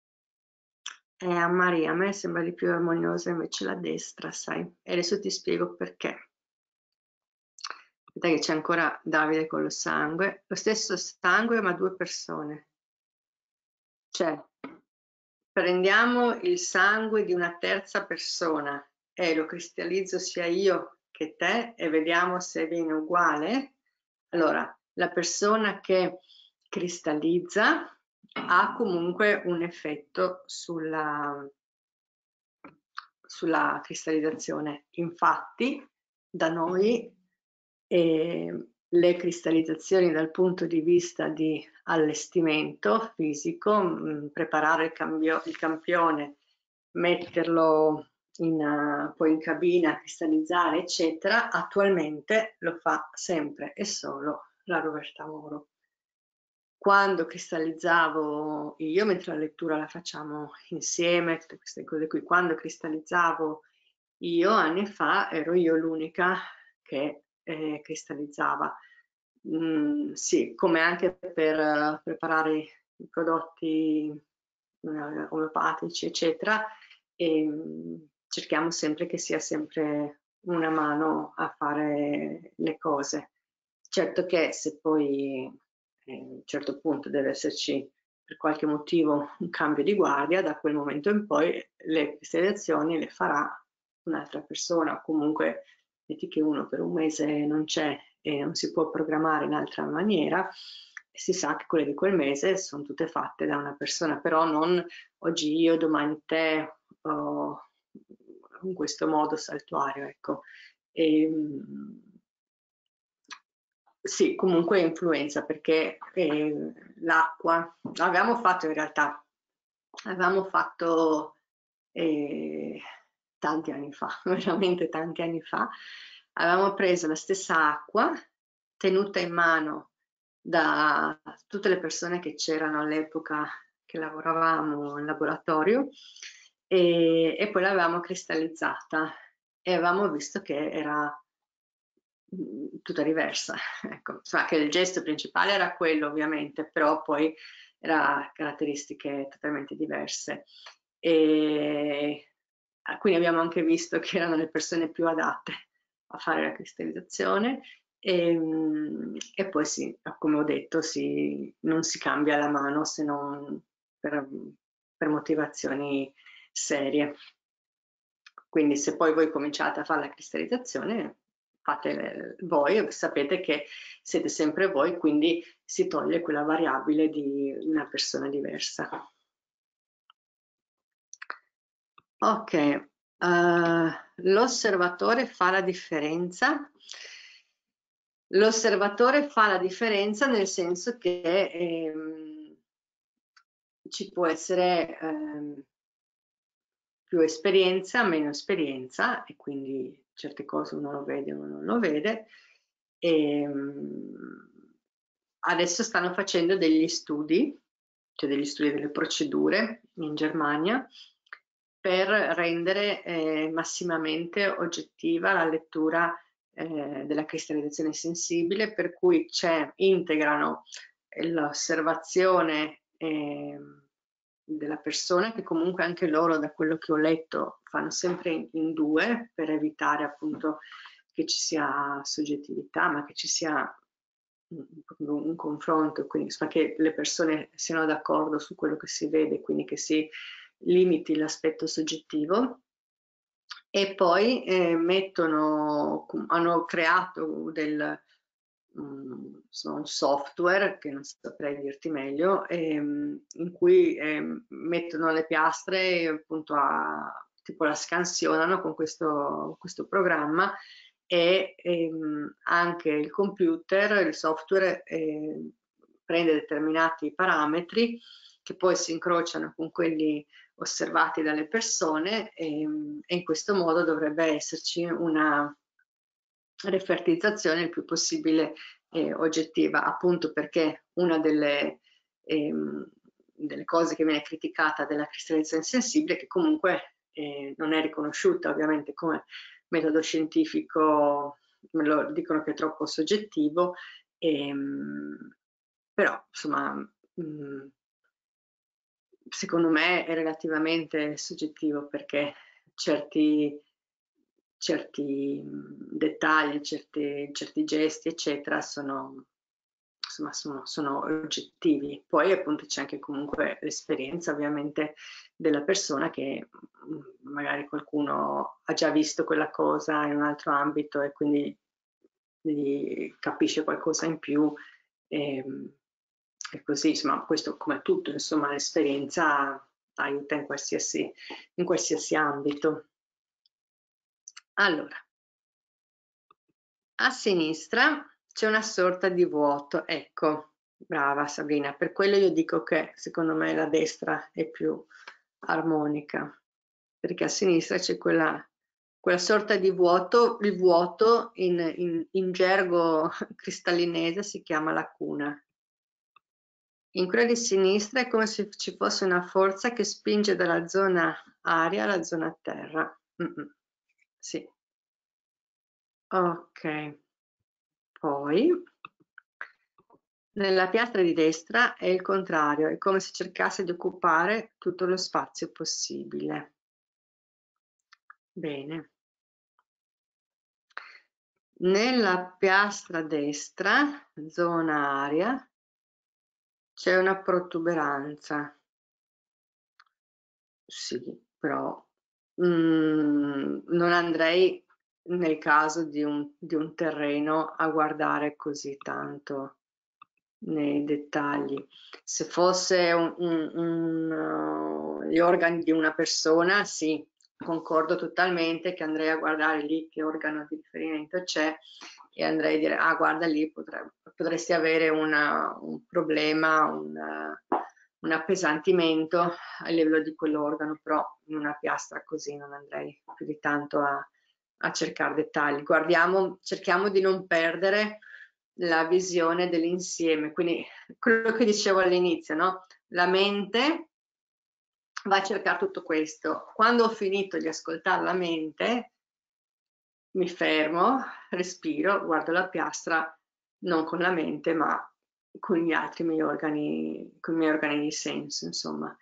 A Maria, a me sembra di più armoniosa invece la destra, sai? E adesso ti spiego perché. Aspetta che c'è ancora Davide con lo sangue. Lo stesso sangue ma due persone. Cioè, prendiamo il sangue di una terza persona e lo cristallizzo sia io che te e vediamo se viene uguale. Allora, la persona che cristallizza ha comunque un effetto sulla cristallizzazione. Infatti, da noi le cristallizzazioni dal punto di vista di allestimento fisico, preparare il campione, metterlo poi in cabina, cristallizzare, eccetera, attualmente lo fa sempre e solo la Roberta Moro. Quando cristallizzavo io, mentre la lettura la facciamo insieme, tutte queste cose qui, quando cristallizzavo io anni fa ero io l'unica che cristallizzava. Sì, come anche per preparare i prodotti omeopatici, eccetera, cerchiamo sempre che sia sempre una mano a fare le cose. Certo che se poi a un certo punto deve esserci per qualche motivo un cambio di guardia, da quel momento in poi le cristallizzazioni le farà un'altra persona, o comunque metti che uno per un mese non c'è e non si può programmare in altra maniera, si sa che quelle di quel mese sono tutte fatte da una persona, però non oggi io, domani te, o in questo modo saltuario, ecco. Sì, comunque influenza perché l'acqua, avevamo fatto in realtà, avevamo fatto tanti anni fa, veramente tanti anni fa, avevamo preso la stessa acqua tenuta in mano da tutte le persone che c'erano all'epoca che lavoravamo in laboratorio e poi l'avevamo cristallizzata e avevamo visto che era tutta diversa, ecco, so che il gesto principale era quello ovviamente, però poi era caratteristiche totalmente diverse e quindi abbiamo anche visto che erano le persone più adatte a fare la cristallizzazione e poi sì, come ho detto, non si cambia la mano se non per motivazioni serie. Quindi se poi voi cominciate a fare la cristallizzazione, fate voi, sapete che siete sempre voi, quindi si toglie quella variabile di una persona diversa. Ok, l'osservatore fa la differenza. L'osservatore fa la differenza nel senso che ci può essere più esperienza, meno esperienza, e quindi certe cose uno lo vede, uno non lo vede. Adesso stanno facendo degli studi, cioè degli studi delle procedure in Germania, per rendere massimamente oggettiva la lettura della cristallizzazione sensibile, per cui integrano l'osservazione della persona, che comunque anche loro, da quello che ho letto, fanno sempre in due, per evitare appunto che ci sia soggettività, ma che ci sia un confronto, quindi che le persone siano d'accordo su quello che si vede, quindi che si limiti l'aspetto soggettivo. E poi hanno creato un software, che non saprei dirti meglio, in cui mettono le piastre, appunto tipo la scansionano con questo programma, e anche il computer, il software, prende determinati parametri che poi si incrociano con quelli osservati dalle persone, e in questo modo dovrebbe esserci una refertizzazione il più possibile oggettiva, appunto perché una delle cose che viene criticata della cristallizzazione sensibile è che comunque non è riconosciuta ovviamente come metodo scientifico, me lo dicono che è troppo soggettivo, però insomma secondo me è relativamente soggettivo, perché certi dettagli, certi gesti, eccetera, sono oggettivi. Poi appunto c'è anche comunque l'esperienza ovviamente della persona, che magari qualcuno ha già visto quella cosa in un altro ambito e quindi capisce qualcosa in più. E così, insomma, questo come tutto, insomma, l'esperienza aiuta in qualsiasi ambito. Allora, a sinistra c'è una sorta di vuoto, ecco, brava Sabrina, per quello io dico che secondo me la destra è più armonica, perché a sinistra c'è quella sorta di vuoto. Il vuoto in gergo cristallinese si chiama lacuna. In quella di sinistra è come se ci fosse una forza che spinge dalla zona aria alla zona terra. Sì. Ok. Poi nella piastra di destra è il contrario, è come se cercasse di occupare tutto lo spazio possibile. Bene. Nella piastra destra, zona aria, c'è una protuberanza. Sì, però non andrei nel caso di un terreno a guardare così tanto nei dettagli. Se fosse gli organi di una persona, sì, concordo totalmente che andrei a guardare lì che organo di riferimento c'è, e andrei a dire, ah guarda lì potresti avere un problema, un appesantimento a livello di quell'organo, però in una piastra così non andrei più di tanto a cercare dettagli. Cerchiamo di non perdere la visione dell'insieme, quindi quello che dicevo all'inizio, no? La mente va a cercare tutto questo. Quando ho finito di ascoltare la mente, mi fermo, respiro, guardo la piastra, non con la mente, ma con gli altri miei organi di senso, insomma,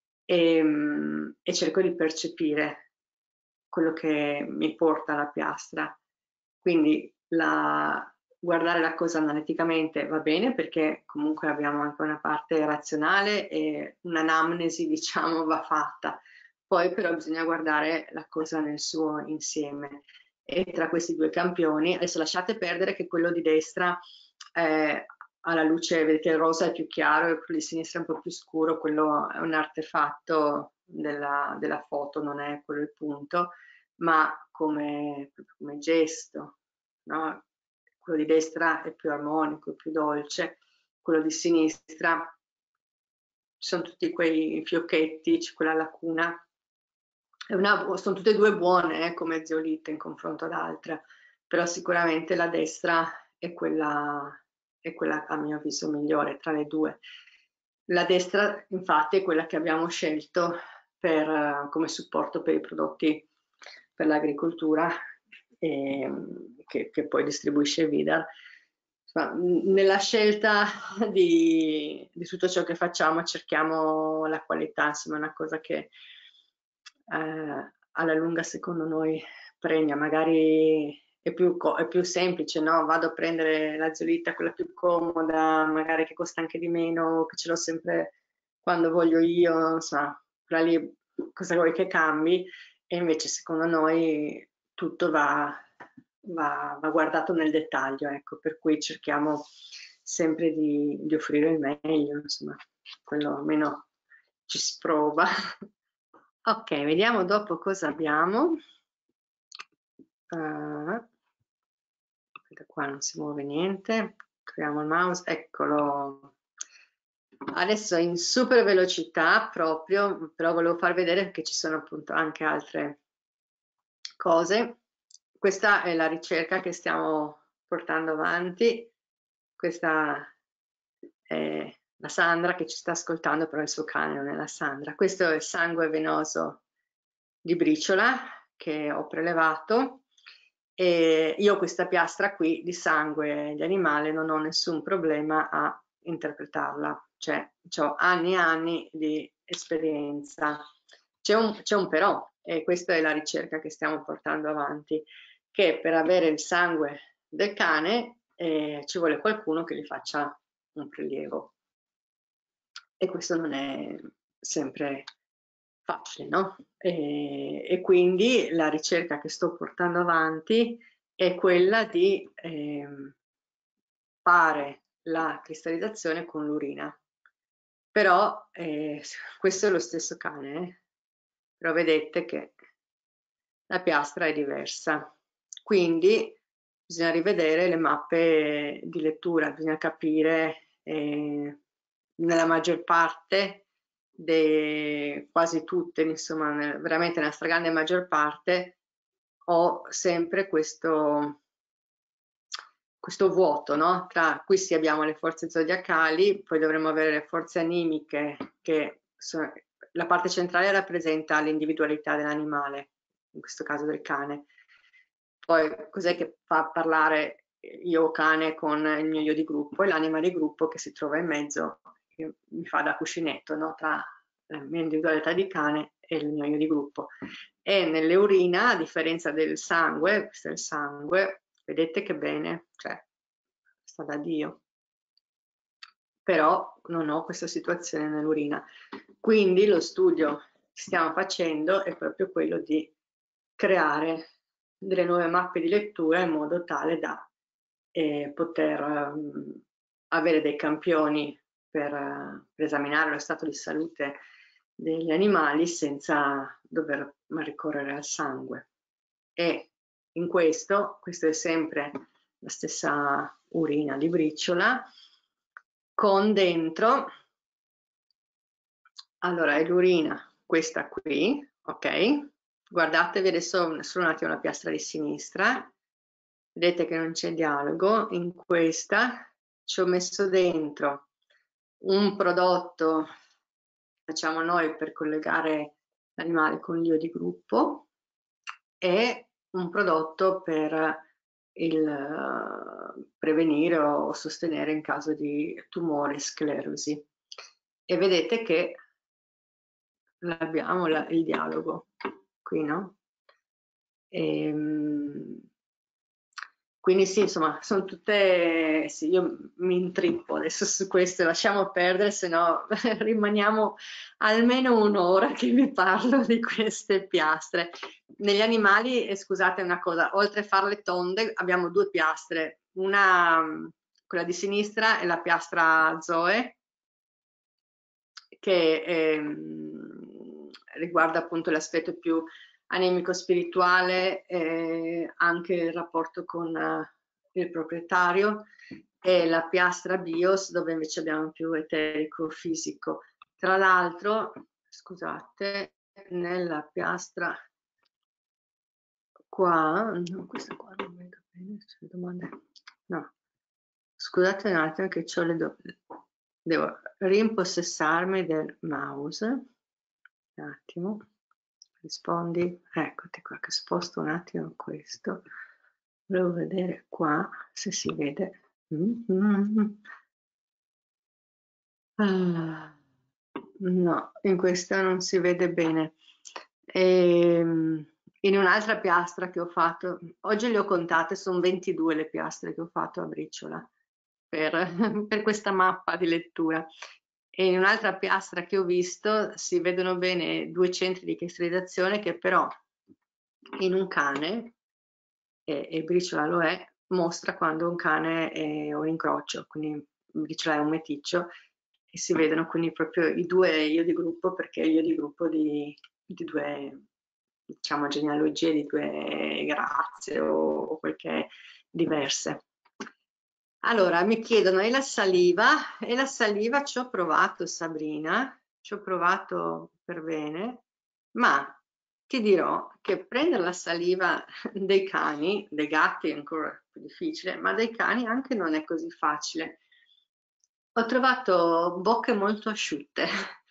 e cerco di percepire quello che mi porta la piastra. Quindi guardare la cosa analiticamente va bene, perché comunque abbiamo anche una parte razionale e un'anamnesi, diciamo, va fatta. Poi però bisogna guardare la cosa nel suo insieme. E tra questi due campioni, adesso lasciate perdere che quello di destra alla luce, vedete il rosa è più chiaro e quello di sinistra è un po' più scuro, quello è un artefatto della foto, non è quello il punto, ma come gesto, no? Quello di destra è più armonico, è più dolce, quello di sinistra sono tutti quei fiocchetti, c'è quella lacuna. Sono tutte e due buone come zeolite in confronto ad altre, però sicuramente la destra è quella a mio avviso migliore tra le due. La destra infatti è quella che abbiamo scelto come supporto per i prodotti per l'agricoltura che poi distribuisce Vidar. Nella scelta di tutto ciò che facciamo cerchiamo la qualità, insomma è una cosa che alla lunga secondo noi premia, magari è più semplice, no? Vado a prendere la zeolita, quella più comoda, magari che costa anche di meno, che ce l'ho sempre quando voglio io, insomma, quella lì cosa vuoi che cambi? E invece secondo noi tutto va guardato nel dettaglio, ecco, per cui cerchiamo sempre di offrire il meglio, insomma, quello almeno ci si prova. Ok, vediamo dopo cosa abbiamo. Da qua non si muove niente, troviamo il mouse, eccolo. Adesso in super velocità proprio, però volevo far vedere che ci sono appunto anche altre cose. Questa è la ricerca che stiamo portando avanti. Questa è la Sandra che ci sta ascoltando, però il suo cane non è la Sandra. Questo è il sangue venoso di briciola che ho prelevato e io questa piastra qui di sangue di animale non ho nessun problema a interpretarla, cioè ho anni e anni di esperienza. C'è un però, e questa è la ricerca che stiamo portando avanti, che per avere il sangue del cane ci vuole qualcuno che gli faccia un prelievo e questo non è sempre facile, no? E quindi la ricerca che sto portando avanti è quella di fare la cristallizzazione con l'urina. Però questo è lo stesso cane, però vedete che la piastra è diversa. Quindi bisogna rivedere le mappe di lettura, bisogna capire nella maggior parte, quasi tutte, insomma, veramente nella stragrande maggior parte, ho sempre questo vuoto, no? Tra questi abbiamo le forze zodiacali, poi dovremmo avere le forze animiche, che la parte centrale rappresenta l'individualità dell'animale, in questo caso del cane. Poi cos'è che fa parlare io cane con il mio io di gruppo? E l'anima di gruppo che si trova in mezzo, che mi fa da cuscinetto, no? Tra la mia individualità di cane e il mio io di gruppo. E nelle urina, a differenza del sangue, questo è il sangue, vedete che bene, cioè sta da Dio, però non ho questa situazione nell'urina. Quindi lo studio che stiamo facendo è proprio quello di creare delle nuove mappe di lettura in modo tale da poter avere dei campioni per esaminare lo stato di salute degli animali senza dover ricorrere al sangue. E in questo è sempre la stessa urina di briciola con dentro, allora è l'urina questa qui, ok? Guardatevi adesso solo un attimo la piastra di sinistra, vedete che non c'è dialogo, in questa ci ho messo dentro un prodotto che facciamo noi per collegare l'animale con l'io di gruppo e un prodotto per prevenire o sostenere in caso di tumore, sclerosi. E vedete che abbiamo il dialogo qui, no? Quindi sì, insomma, sono tutte, sì, io mi intrippo adesso su questo, lasciamo perdere, se no rimaniamo almeno un'ora che vi parlo di queste piastre. Negli animali, scusate una cosa, oltre a farle tonde abbiamo due piastre, una, quella di sinistra è la piastra Zoe, che riguarda appunto l'aspetto più anemico-spirituale, anche il rapporto con il proprietario, e la piastra Bios dove invece abbiamo più eterico-fisico. Tra l'altro, scusate, nella piastra qua, no, questa qua non vedo bene, c'è domande. No, scusate un attimo che devo rimpossessarmi del mouse. Un attimo, rispondi, eccoti qua, che sposto un attimo questo. Volevo vedere qua se si vede. Ah, no, in questa non si vede bene. In un'altra piastra che ho fatto, oggi le ho contate, sono 22 le piastre che ho fatto a briciola per questa mappa di lettura. E in un'altra piastra che ho visto si vedono bene 2 centri di cristallizzazione che però in un cane, e briciola lo è, mostra quando un cane è un incrocio, quindi briciola è un meticcio, e si vedono quindi proprio i due io di gruppo, perché io di gruppo di due, diciamo, genealogie di due razze o quel che è diverse. Allora, mi chiedono, e la saliva? E la saliva ci ho provato, Sabrina, ci ho provato per bene, ma ti dirò che prendere la saliva dei cani, dei gatti è ancora più difficile, ma dei cani anche non è così facile. Ho trovato bocche molto asciutte,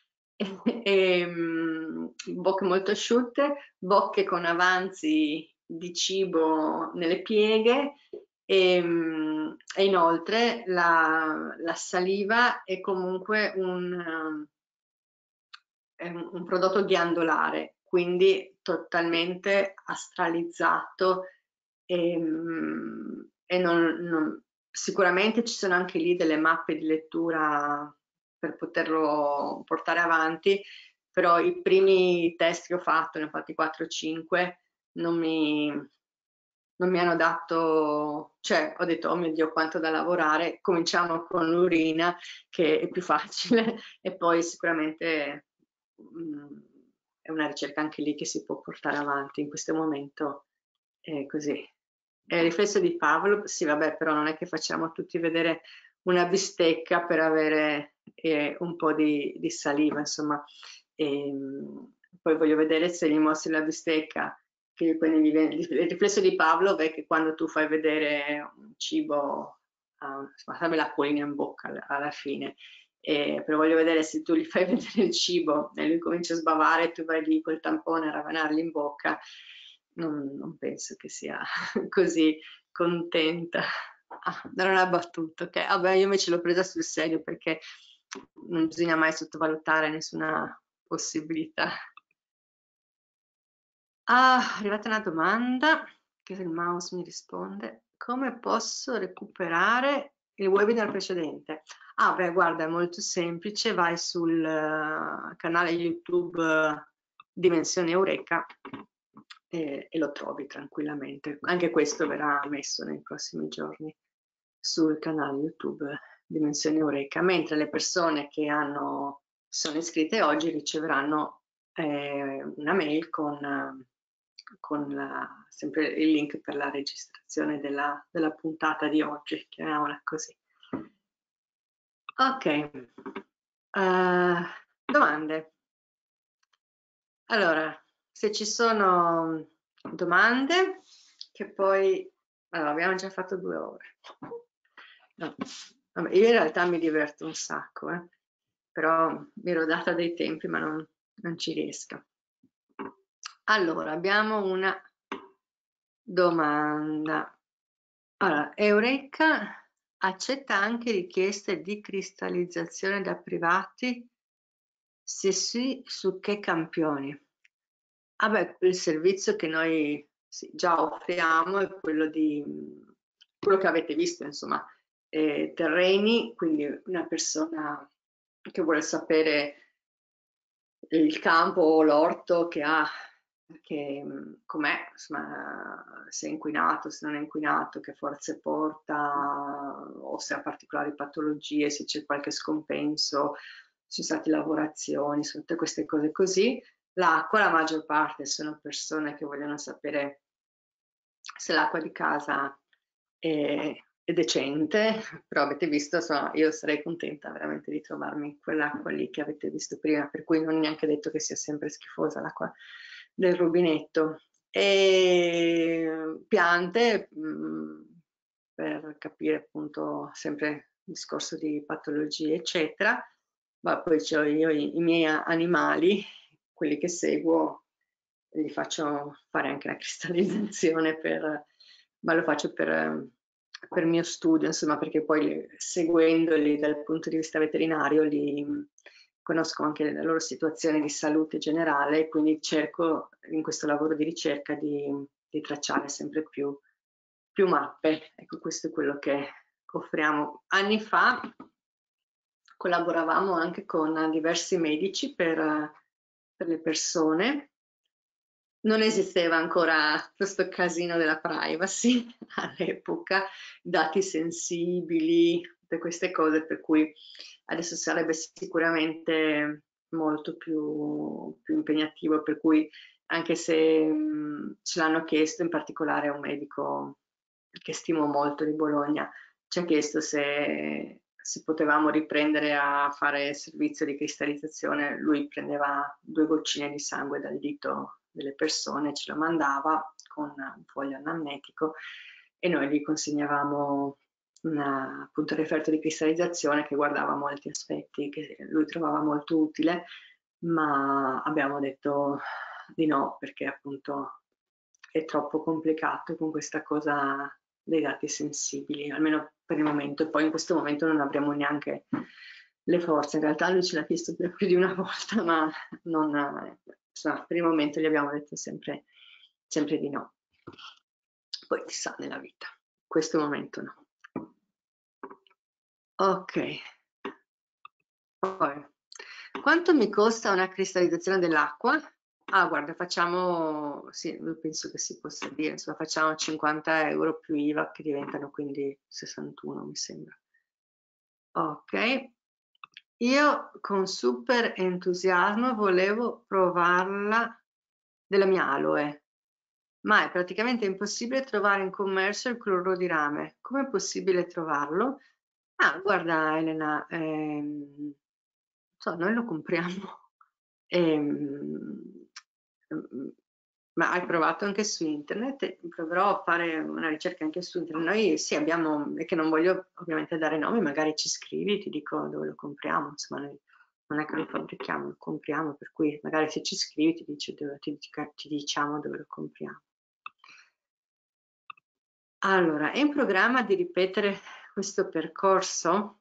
bocche molto asciutte, bocche con avanzi di cibo nelle pieghe e inoltre la saliva è comunque un prodotto ghiandolare, quindi totalmente astralizzato e sicuramente ci sono anche lì delle mappe di lettura per poterlo portare avanti, però i primi test che ho fatto, ne ho fatti 4-5, non mi hanno dato, cioè ho detto oh mio Dio quanto da lavorare, cominciamo con l'urina che è più facile e poi sicuramente è una ricerca anche lì che si può portare avanti in questo momento, è così. Il riflesso di Pavlov, sì vabbè, però non è che facciamo tutti vedere una bistecca per avere un po' di saliva, insomma. Poi voglio vedere se gli mostri la bistecca, che poi il riflesso di Pavlov è che quando tu fai vedere un cibo, sarebbe l'acquolina in bocca alla fine, però voglio vedere se tu gli fai vedere il cibo e lui comincia a sbavare e tu vai lì col tampone a ravanargli in bocca, non penso che sia così contenta. Non è una battuta, ok? Vabbè, io invece l'ho presa sul serio perché non bisogna mai sottovalutare nessuna possibilità. Ah, è arrivata una domanda che il mouse mi risponde. Come posso recuperare il webinar precedente? Ah, beh, guarda, è molto semplice, vai sul canale YouTube Dimensione Eureka e lo trovi tranquillamente. Anche questo verrà messo nei prossimi giorni sul canale YouTube Dimensione Eureka, mentre le persone che sono iscritte oggi riceveranno una mail con sempre il link per la registrazione della puntata di oggi, chiamiamola così. Ok, domande. Allora, se ci sono domande, che poi allora, abbiamo già fatto 2 ore. No, vabbè, io in realtà mi diverto un sacco, però mi ero data dei tempi, ma non ci riesco. Allora, abbiamo una domanda. Allora, Eureka accetta anche richieste di cristallizzazione da privati? Se sì, su che campioni? Ah beh, il servizio che noi già offriamo è quello che avete visto, insomma, terreni, quindi una persona che vuole sapere il campo o l'orto che ha, com'è, insomma, se è inquinato, se non è inquinato, che forze porta, o se ha particolari patologie, se c'è qualche scompenso, se sono state lavorazioni, sono tutte queste cose così. L'acqua, la maggior parte sono persone che vogliono sapere se l'acqua di casa è decente, però avete visto, insomma, io sarei contenta veramente di trovarmi quell'acqua lì che avete visto prima, per cui non è neanche detto che sia sempre schifosa l'acqua del rubinetto. E piante, per capire appunto sempre il discorso di patologie, eccetera, ma poi c'ho io i miei animali, quelli che seguo, gli faccio fare anche la cristallizzazione ma lo faccio per mio studio, insomma, perché poi seguendoli dal punto di vista veterinario conosco anche la loro situazione di salute generale, quindi cerco in questo lavoro di ricerca di tracciare sempre più mappe. Ecco, questo è quello che offriamo. Anni fa collaboravamo anche con diversi medici per le persone. Non esisteva ancora questo casino della privacy all'epoca, dati sensibili, tutte queste cose, per cui adesso sarebbe sicuramente molto più impegnativo, per cui anche se ce l'hanno chiesto, in particolare a un medico che stimo molto di Bologna, ci ha chiesto se potevamo riprendere a fare servizio di cristallizzazione. Lui prendeva 2 goccine di sangue dal dito delle persone, ce lo mandava con un foglio anamnetico e noi gli consegnavamo appunto referto di cristallizzazione che guardava molti aspetti che lui trovava molto utile, ma abbiamo detto di no perché appunto è troppo complicato con questa cosa dei dati sensibili, almeno per il momento. E poi in questo momento non avremo neanche le forze. In realtà lui ce l'ha chiesto più di una volta, ma non, insomma, per il momento gli abbiamo detto sempre di no. Poi chissà nella vita, in questo momento no. Ok. Poi, quanto mi costa una cristallizzazione dell'acqua? Ah, guarda, facciamo, sì, io penso che si possa dire, insomma, facciamo 50 euro più IVA che diventano quindi 61, mi sembra. Ok, io con super entusiasmo volevo provarla della mia aloe, ma è praticamente impossibile trovare in commercio il cloruro di rame. Come è possibile trovarlo? Ah, guarda Elena, so, noi lo compriamo. Ehm, ma hai provato anche su internet? Proverò a fare una ricerca anche su internet. Noi sì abbiamo, è che non voglio ovviamente dare nomi, magari ci scrivi, ti dico dove lo compriamo, insomma noi non è che lo fabbrichiamo, lo compriamo, per cui magari se ci scrivi ti diciamo dove lo compriamo. Allora, è in programma di ripetere questo percorso?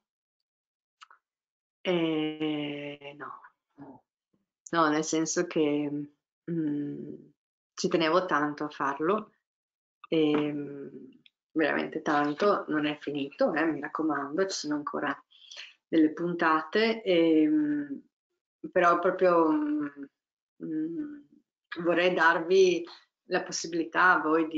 No. No, nel senso che ci tenevo tanto a farlo, veramente tanto, non è finito, mi raccomando, ci sono ancora delle puntate, però proprio vorrei darvi la possibilità a voi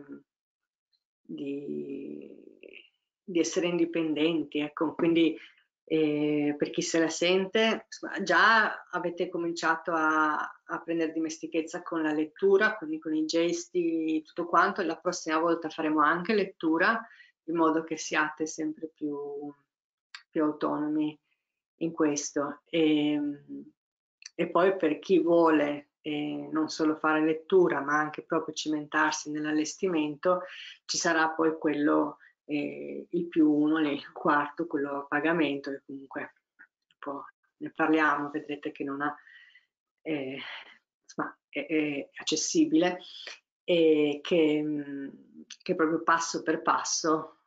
di, di essere indipendenti, ecco, quindi per chi se la sente, già avete cominciato a prendere dimestichezza con la lettura, quindi con i gesti, tutto quanto, e la prossima volta faremo anche lettura, in modo che siate sempre più autonomi in questo. E poi per chi vuole non solo fare lettura, ma anche proprio cimentarsi nell'allestimento, ci sarà poi quello il +1, il quarto, quello a pagamento, e comunque ne parliamo, vedrete che non ha, insomma, è accessibile e che proprio passo per passo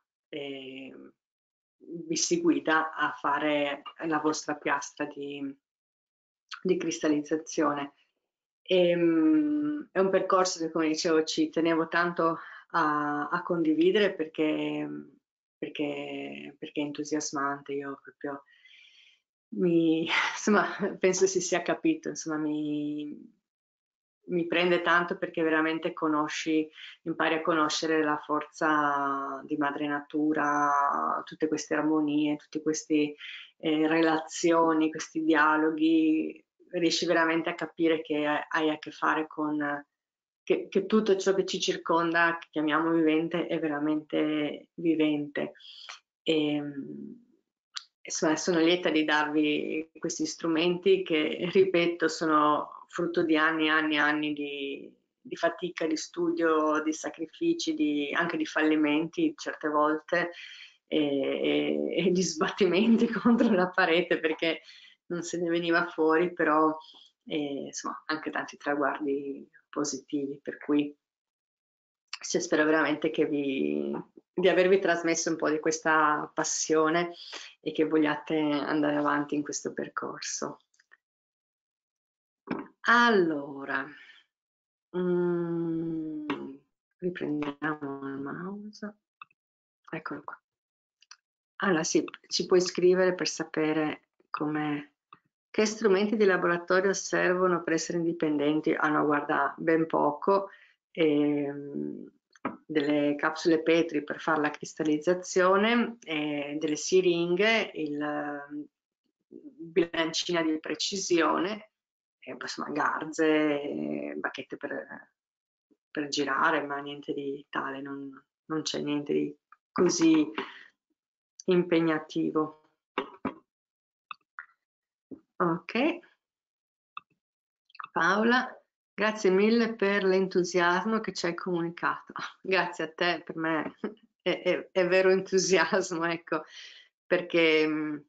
vi si guida a fare la vostra piastra di cristallizzazione. È un percorso che, come dicevo, ci tenevo tanto a condividere perché è entusiasmante. Io proprio insomma, penso si sia capito, insomma, mi prende tanto perché veramente impari a conoscere la forza di madre natura, tutte queste armonie, tutte queste relazioni, questi dialoghi, riesci veramente a capire che hai a che fare con che tutto ciò che ci circonda, che chiamiamo vivente, è veramente vivente. Insomma, sono lieta di darvi questi strumenti che, ripeto, sono frutto di anni e anni e anni di fatica, di studio, di sacrifici, anche di fallimenti certe volte e di sbattimenti contro la parete perché non se ne veniva fuori, però insomma anche tanti traguardi positivi, per cui spero veramente di avervi trasmesso un po' di questa passione e che vogliate andare avanti in questo percorso. Allora, riprendiamo il mouse, eccolo qua. Allora sì, ci puoi scrivere per sapere che strumenti di laboratorio servono per essere indipendenti. Ah no, guarda, ben poco. Delle capsule Petri per fare la cristallizzazione, delle siringhe, bilancina di precisione, insomma garze, bacchette per girare, ma niente di tale, non c'è niente di così impegnativo. Ok, Paola, grazie mille per l'entusiasmo che ci hai comunicato. Grazie a te, per me è vero entusiasmo, ecco, perché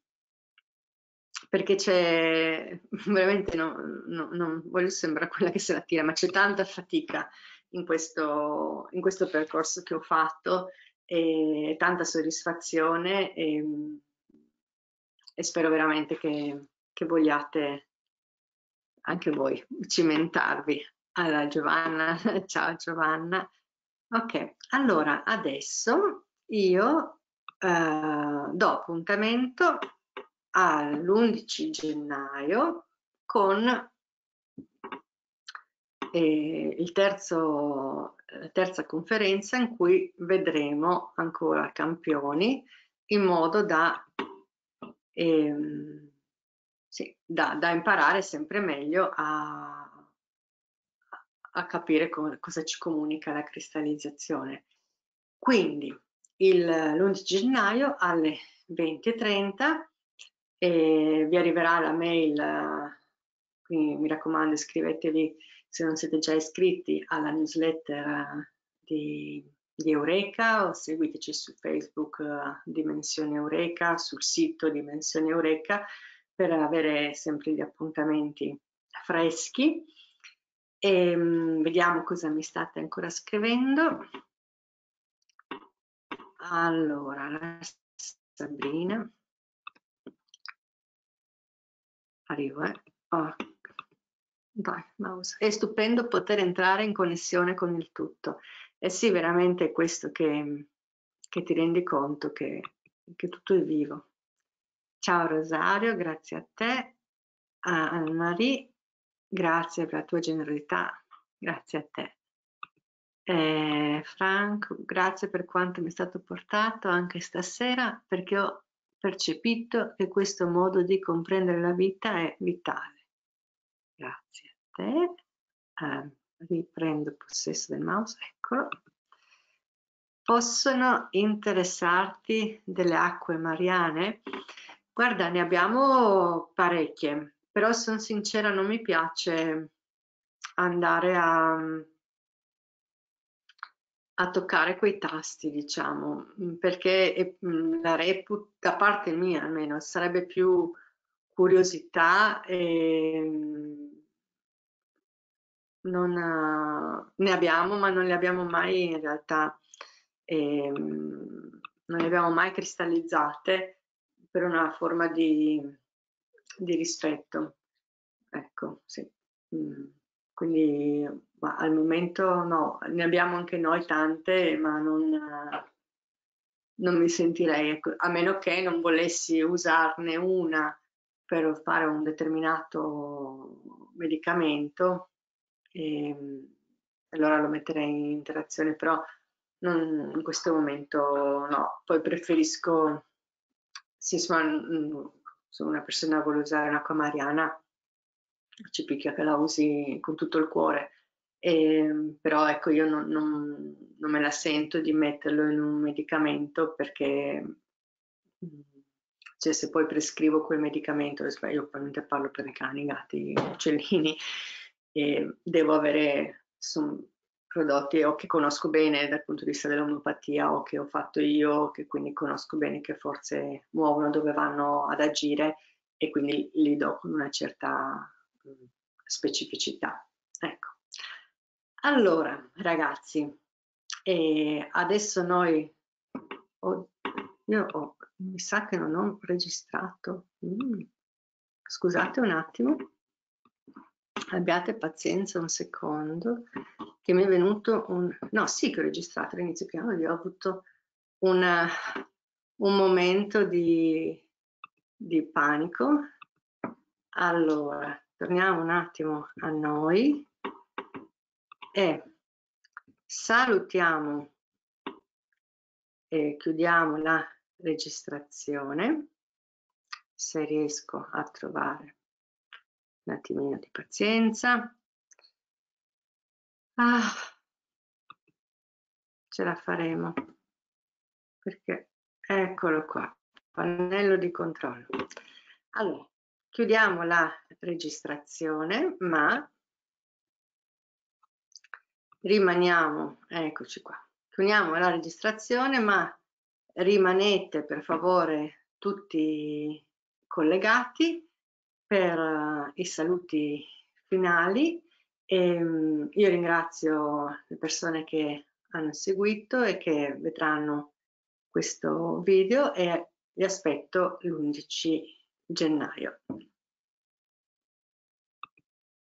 c'è veramente, non voglio sembrare quella che se la tira, ma c'è tanta fatica in questo percorso che ho fatto e tanta soddisfazione e spero veramente che vogliate anche voi cimentarvi. Allora Giovanna, ciao Giovanna. Ok, allora adesso io do appuntamento all'11 gennaio con la terza conferenza in cui vedremo ancora campioni in modo sì, da imparare sempre meglio a capire cosa ci comunica la cristallizzazione. Quindi l'11 gennaio alle 20:30 vi arriverà la mail, quindi mi raccomando iscrivetevi se non siete già iscritti alla newsletter di Eureka o seguiteci su Facebook Dimensione Eureka, sul sito Dimensione Eureka per avere sempre gli appuntamenti freschi. E vediamo cosa mi state ancora scrivendo. Allora, Sabrina, arrivo, oh. Dai, mouse. È stupendo poter entrare in connessione con il tutto. E sì, veramente è questo che ti rendi conto che tutto è vivo. Ciao Rosario, grazie a te. Anne-Marie, grazie per la tua generosità, grazie a te. Franco, grazie per quanto mi è stato portato anche stasera, perché ho percepito che questo modo di comprendere la vita è vitale. Grazie a te. Riprendo possesso del mouse, eccolo. Possono interessarti delle acque mariane? Guarda, ne abbiamo parecchie, però sono sincera, non mi piace andare a toccare quei tasti, diciamo, perché la reputo, da parte mia almeno, sarebbe più curiosità e ne abbiamo, ma non le abbiamo mai in realtà, non le abbiamo mai cristallizzate per una forma di rispetto. Ecco, sì. Quindi al momento no, ne abbiamo anche noi tante, ma non mi sentirei, ecco, a meno che non volessi usarne una per fare un determinato medicamento, allora lo metterei in interazione, però in questo momento no. Poi preferisco, sì, insomma, se una persona vuole usare un'acqua mariana, ci picchia che la usi con tutto il cuore, Però ecco, io non me la sento di metterlo in un medicamento perché cioè, se poi prescrivo quel medicamento, io ovviamente parlo per i cani, i gatti, i uccellini, devo avere prodotti o che conosco bene dal punto di vista dell'omeopatia o che ho fatto io, che quindi conosco bene che forze muovono, dove vanno ad agire, e quindi li do con una certa specificità. Ecco. Allora, ragazzi, adesso noi, mi sa che non ho registrato. Scusate un attimo, abbiate pazienza un secondo, che mi è venuto no, sì che ho registrato all'inizio, che ho avuto un momento di panico. Allora, torniamo un attimo a noi e salutiamo e chiudiamo la registrazione, se riesco a trovare un attimino di pazienza. Ce la faremo, perché eccolo qua, pannello di controllo. Allora, chiudiamo la registrazione, ma rimaniamo, eccoci qua, chiudiamo la registrazione, ma rimanete per favore tutti collegati per i saluti finali. Io ringrazio le persone che hanno seguito e che vedranno questo video, e vi aspetto l'11 gennaio.